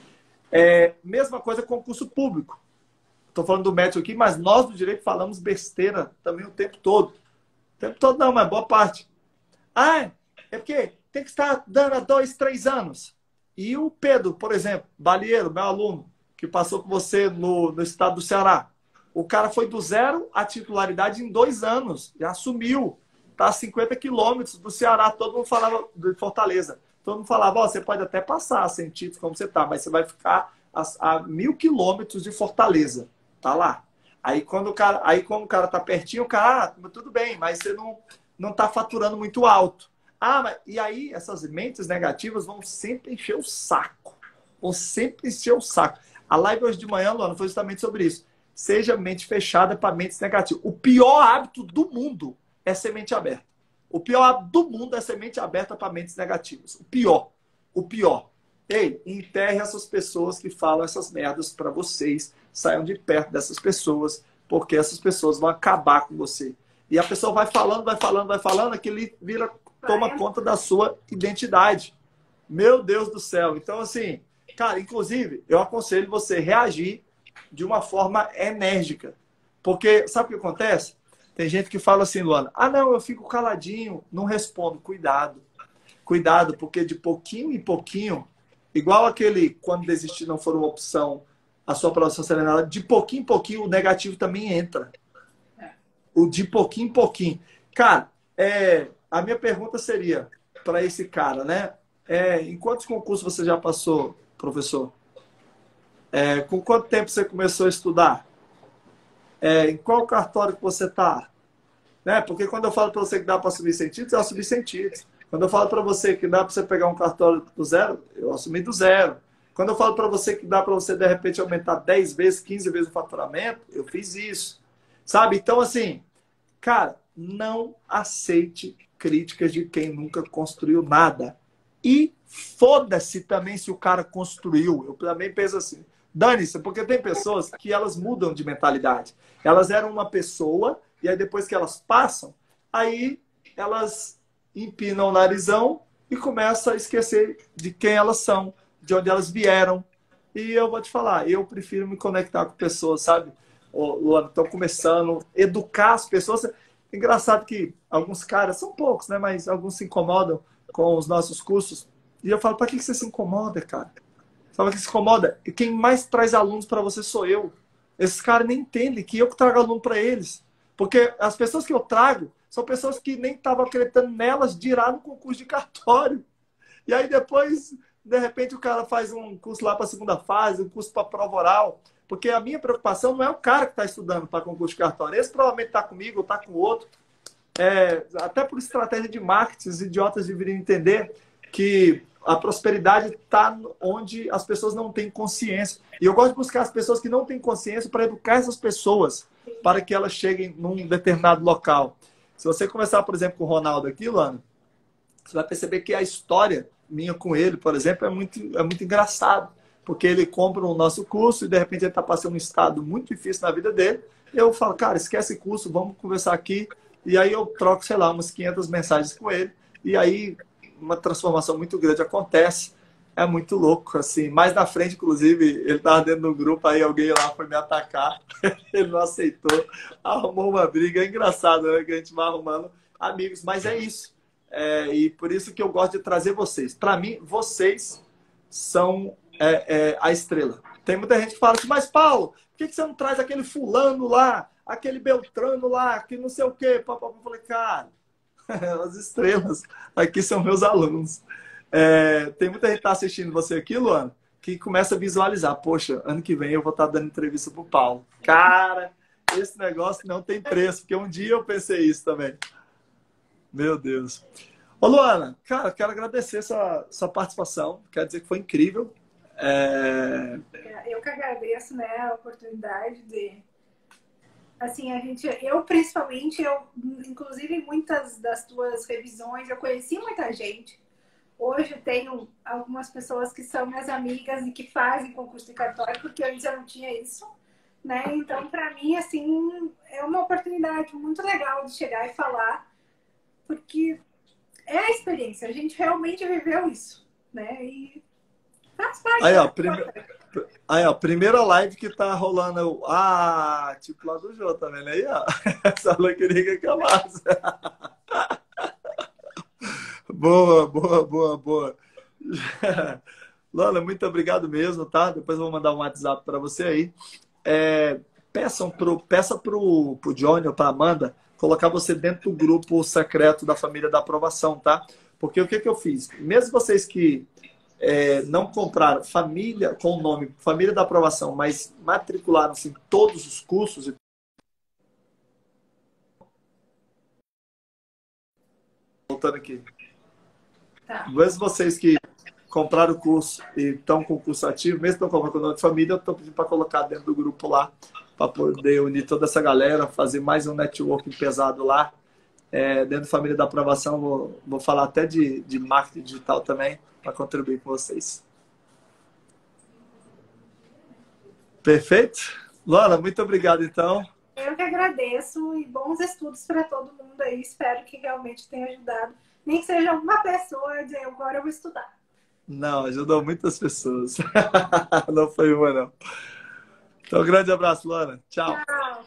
É, mesma coisa com concurso público. Estou falando do médico aqui, mas nós do direito falamos besteira também o tempo todo. O tempo todo não, mas boa parte. Ah, é porque tem que estar dando há dois, três anos. E o Pedro, por exemplo, Balieiro, meu aluno, que passou com você no, no estado do Ceará. O cara foi do zero à titularidade em dois anos. Já assumiu. Está a cinquenta quilômetros do Ceará. Todo mundo falava de Fortaleza. Todo mundo falava, ó, você pode até passar sem título como você está, mas você vai ficar a, a mil quilômetros de Fortaleza. Tá lá. Aí quando o cara, aí quando o cara tá pertinho, o cara, ah, tudo bem, mas você não, não tá faturando muito alto. Ah, mas, e aí essas mentes negativas vão sempre encher o saco. Vão sempre encher o saco. A live hoje de manhã, Luana, foi justamente sobre isso. Seja mente fechada para mentes negativas. O pior hábito do mundo é ser mente aberta. O pior hábito do mundo é ser mente aberta para mentes negativas. O pior. O pior. Ei, enterre essas pessoas que falam essas merdas para vocês. Saiam de perto dessas pessoas, porque essas pessoas vão acabar com você. E a pessoa vai falando, vai falando, vai falando, aquilo vira, toma conta da sua identidade. Meu Deus do céu. Então, assim, cara, inclusive, eu aconselho você reagir de uma forma enérgica. Porque, sabe o que acontece? Tem gente que fala assim, Luana, ah, não, eu fico caladinho, não respondo. Cuidado. Cuidado, porque de pouquinho em pouquinho, igual aquele quando desistir não for uma opção, a sua aprovação será de pouquinho em pouquinho o negativo também entra. O de pouquinho em pouquinho. Cara, é, a minha pergunta seria para esse cara, né? É, em quantos concursos você já passou, professor? É, com quanto tempo você começou a estudar? É, em qual cartório que você está? Né? Porque quando eu falo para você que dá para assumir sem títulos, eu assumi sem títulos. Quando eu falo para você que dá para você pegar um cartório do zero, eu assumi do zero. Quando eu falo para você que dá para você, de repente, aumentar dez vezes, quinze vezes o faturamento, eu fiz isso. Sabe? Então, assim, cara, não aceite críticas de quem nunca construiu nada. E foda-se também se o cara construiu. Eu também penso assim, dane-se, porque tem pessoas que elas mudam de mentalidade. Elas eram uma pessoa, e aí depois que elas passam, aí elas empinam o narizão e começam a esquecer de quem elas são, de onde elas vieram. E eu vou te falar, eu prefiro me conectar com pessoas, sabe? Luana, estão começando a educar as pessoas. Engraçado que alguns caras, são poucos, né? Mas alguns se incomodam com os nossos cursos. E eu falo, para que você se incomoda, cara? Fala que se incomoda. E quem mais traz alunos para você sou eu. Esses caras nem entendem que eu que trago aluno para eles. Porque as pessoas que eu trago são pessoas que nem estavam acreditando nelas de ir no concurso de cartório. E aí depois, de repente, o cara faz um curso lá para a segunda fase, um curso para prova oral. Porque a minha preocupação não é o cara que está estudando para concurso de cartório. Esse provavelmente está comigo ou está com outro. É, até por estratégia de marketing, os idiotas deveriam entender que a prosperidade está onde as pessoas não têm consciência. E eu gosto de buscar as pessoas que não têm consciência para educar essas pessoas, para que elas cheguem num determinado local. Se você começar, por exemplo, com o Ronaldo aqui, Luana, você vai perceber que a história minha com ele, por exemplo, é muito, é muito engraçado. Porque ele compra o nosso curso e, de repente, ele está passando um estado muito difícil na vida dele. Eu falo, cara, esquece o curso, vamos conversar aqui. E aí eu troco, sei lá, umas quinhentas mensagens com ele. E aí uma transformação muito grande acontece. É muito louco, assim. Mais na frente, inclusive, ele estava dentro do grupo, aí alguém lá foi me atacar. Ele não aceitou. Arrumou uma briga. É engraçado, né? Que a gente vai arrumando amigos. Mas é isso. É, e por isso que eu gosto de trazer vocês. Para mim, vocês são é, é, a estrela. Tem muita gente que fala assim, mas Paulo, por que você não traz aquele fulano lá, aquele Beltrano lá, que não sei o quê? Eu falei, cara, as estrelas aqui são meus alunos. É, tem muita gente que está assistindo você aqui, Luana, que começa a visualizar, poxa, ano que vem eu vou estar dando entrevista pro Paulo. Cara, esse negócio não tem preço, porque um dia eu pensei isso também. Meu Deus. Ô, Luana, cara, quero agradecer essa, essa participação. Quero dizer que foi incrível. É... Eu que agradeço, né, a oportunidade de... Assim, a gente... Eu, principalmente, eu, inclusive, em muitas das tuas revisões, eu conheci muita gente. Hoje eu tenho algumas pessoas que são minhas amigas e que fazem concurso de cartório, porque antes eu não tinha isso, né? Então, para mim, assim, é uma oportunidade muito legal de chegar e falar, porque é a experiência, a gente realmente viveu isso, né? E faz parte. Aí, ó, prime... Aí, ó, primeira live que tá rolando, ah, tipo lá do Jô, tá vendo aí, ó? Essa queria que acabasse. Boa, boa, boa, boa. Lola, muito obrigado mesmo, tá? Depois eu vou mandar um WhatsApp para você aí. É, peçam pro, peça pro, pro Johnny ou pra Amanda colocar você dentro do grupo secreto da família da aprovação, tá? Porque o que, que eu fiz? Mesmo vocês que é, não compraram família com o nome Família da Aprovação, mas matricularam-se em todos os cursos. Voltando aqui. Tá. Mesmo vocês que compraram o curso e estão com o curso ativo, mesmo estão colocando o nome de família, eu estou pedindo para colocar dentro do grupo lá, para poder unir toda essa galera, fazer mais um networking pesado lá. É, dentro da família da aprovação, vou, vou falar até de, de marketing digital também, para contribuir com vocês. Perfeito? Lola, muito obrigado, então. Eu que agradeço e bons estudos para todo mundo aí. Espero que realmente tenha ajudado. Nem que seja uma pessoa a dizer, agora eu vou estudar. Não, ajudou muitas pessoas. Não foi uma, não. Então, um grande abraço, Luana. Tchau. Tchau.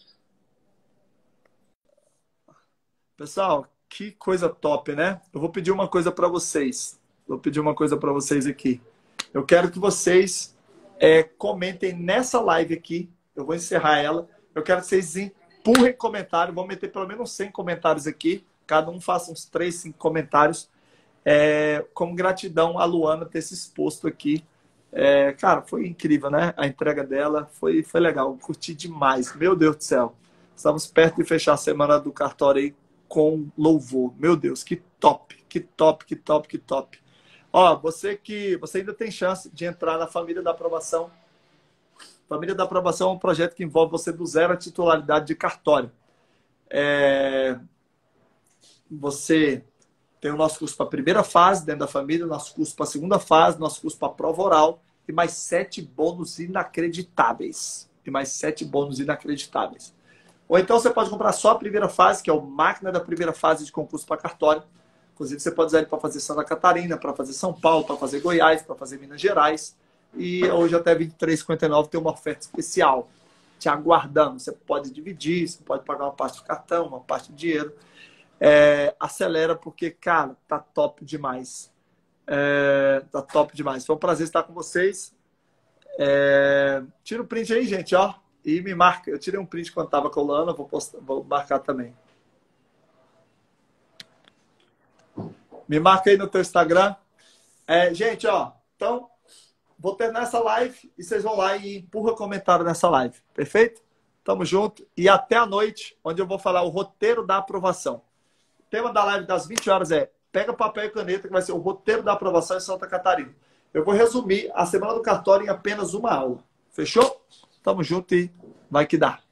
Pessoal, que coisa top, né? Eu vou pedir uma coisa para vocês. Vou pedir uma coisa para vocês aqui. Eu quero que vocês é, comentem nessa live aqui. Eu vou encerrar ela. Eu quero que vocês empurrem comentário. Vou meter pelo menos cem comentários aqui. Cada um faça uns três, cinco comentários. É, como gratidão a Luana ter se exposto aqui. É, cara, foi incrível, né? A entrega dela foi, foi legal. Curti demais. Meu Deus do céu. Estamos perto de fechar a semana do cartório aí com louvor. Meu Deus, que top, que top, que top, que top. Ó, você que você ainda tem chance de entrar na Família da Aprovação. Família da Aprovação é um projeto que envolve você do zero à titularidade de cartório. É... Você tem o nosso curso para a primeira fase dentro da família, o nosso curso para a segunda fase, nosso curso para a prova oral e mais sete bônus inacreditáveis. E mais sete bônus inacreditáveis. Ou então você pode comprar só a primeira fase, que é o Máquina da Primeira Fase de Concurso para Cartório. Inclusive, você pode usar ele para fazer Santa Catarina, para fazer São Paulo, para fazer Goiás, para fazer Minas Gerais. E hoje até vinte e três reais e cinquenta e nove centavos tem uma oferta especial te aguardando. Você pode dividir, você pode pagar uma parte do cartão, uma parte do dinheiro. É, acelera porque, cara, tá top demais. É, tá top demais. Foi um prazer estar com vocês. É, tira o print aí, gente, ó. E me marca. Eu tirei um print quando tava com a Lana, vou, postar, vou marcar também. Me marca aí no teu Instagram. É, gente, ó. Então, vou terminar essa live e vocês vão lá e empurra comentário nessa live. Perfeito? Tamo junto. E até a noite, onde eu vou falar o roteiro da aprovação. O tema da live das vinte horas é pega papel e caneta, que vai ser o roteiro da aprovação em Santa Catarina. Eu vou resumir a semana do cartório em apenas uma aula. Fechou? Tamo junto e vai que dá.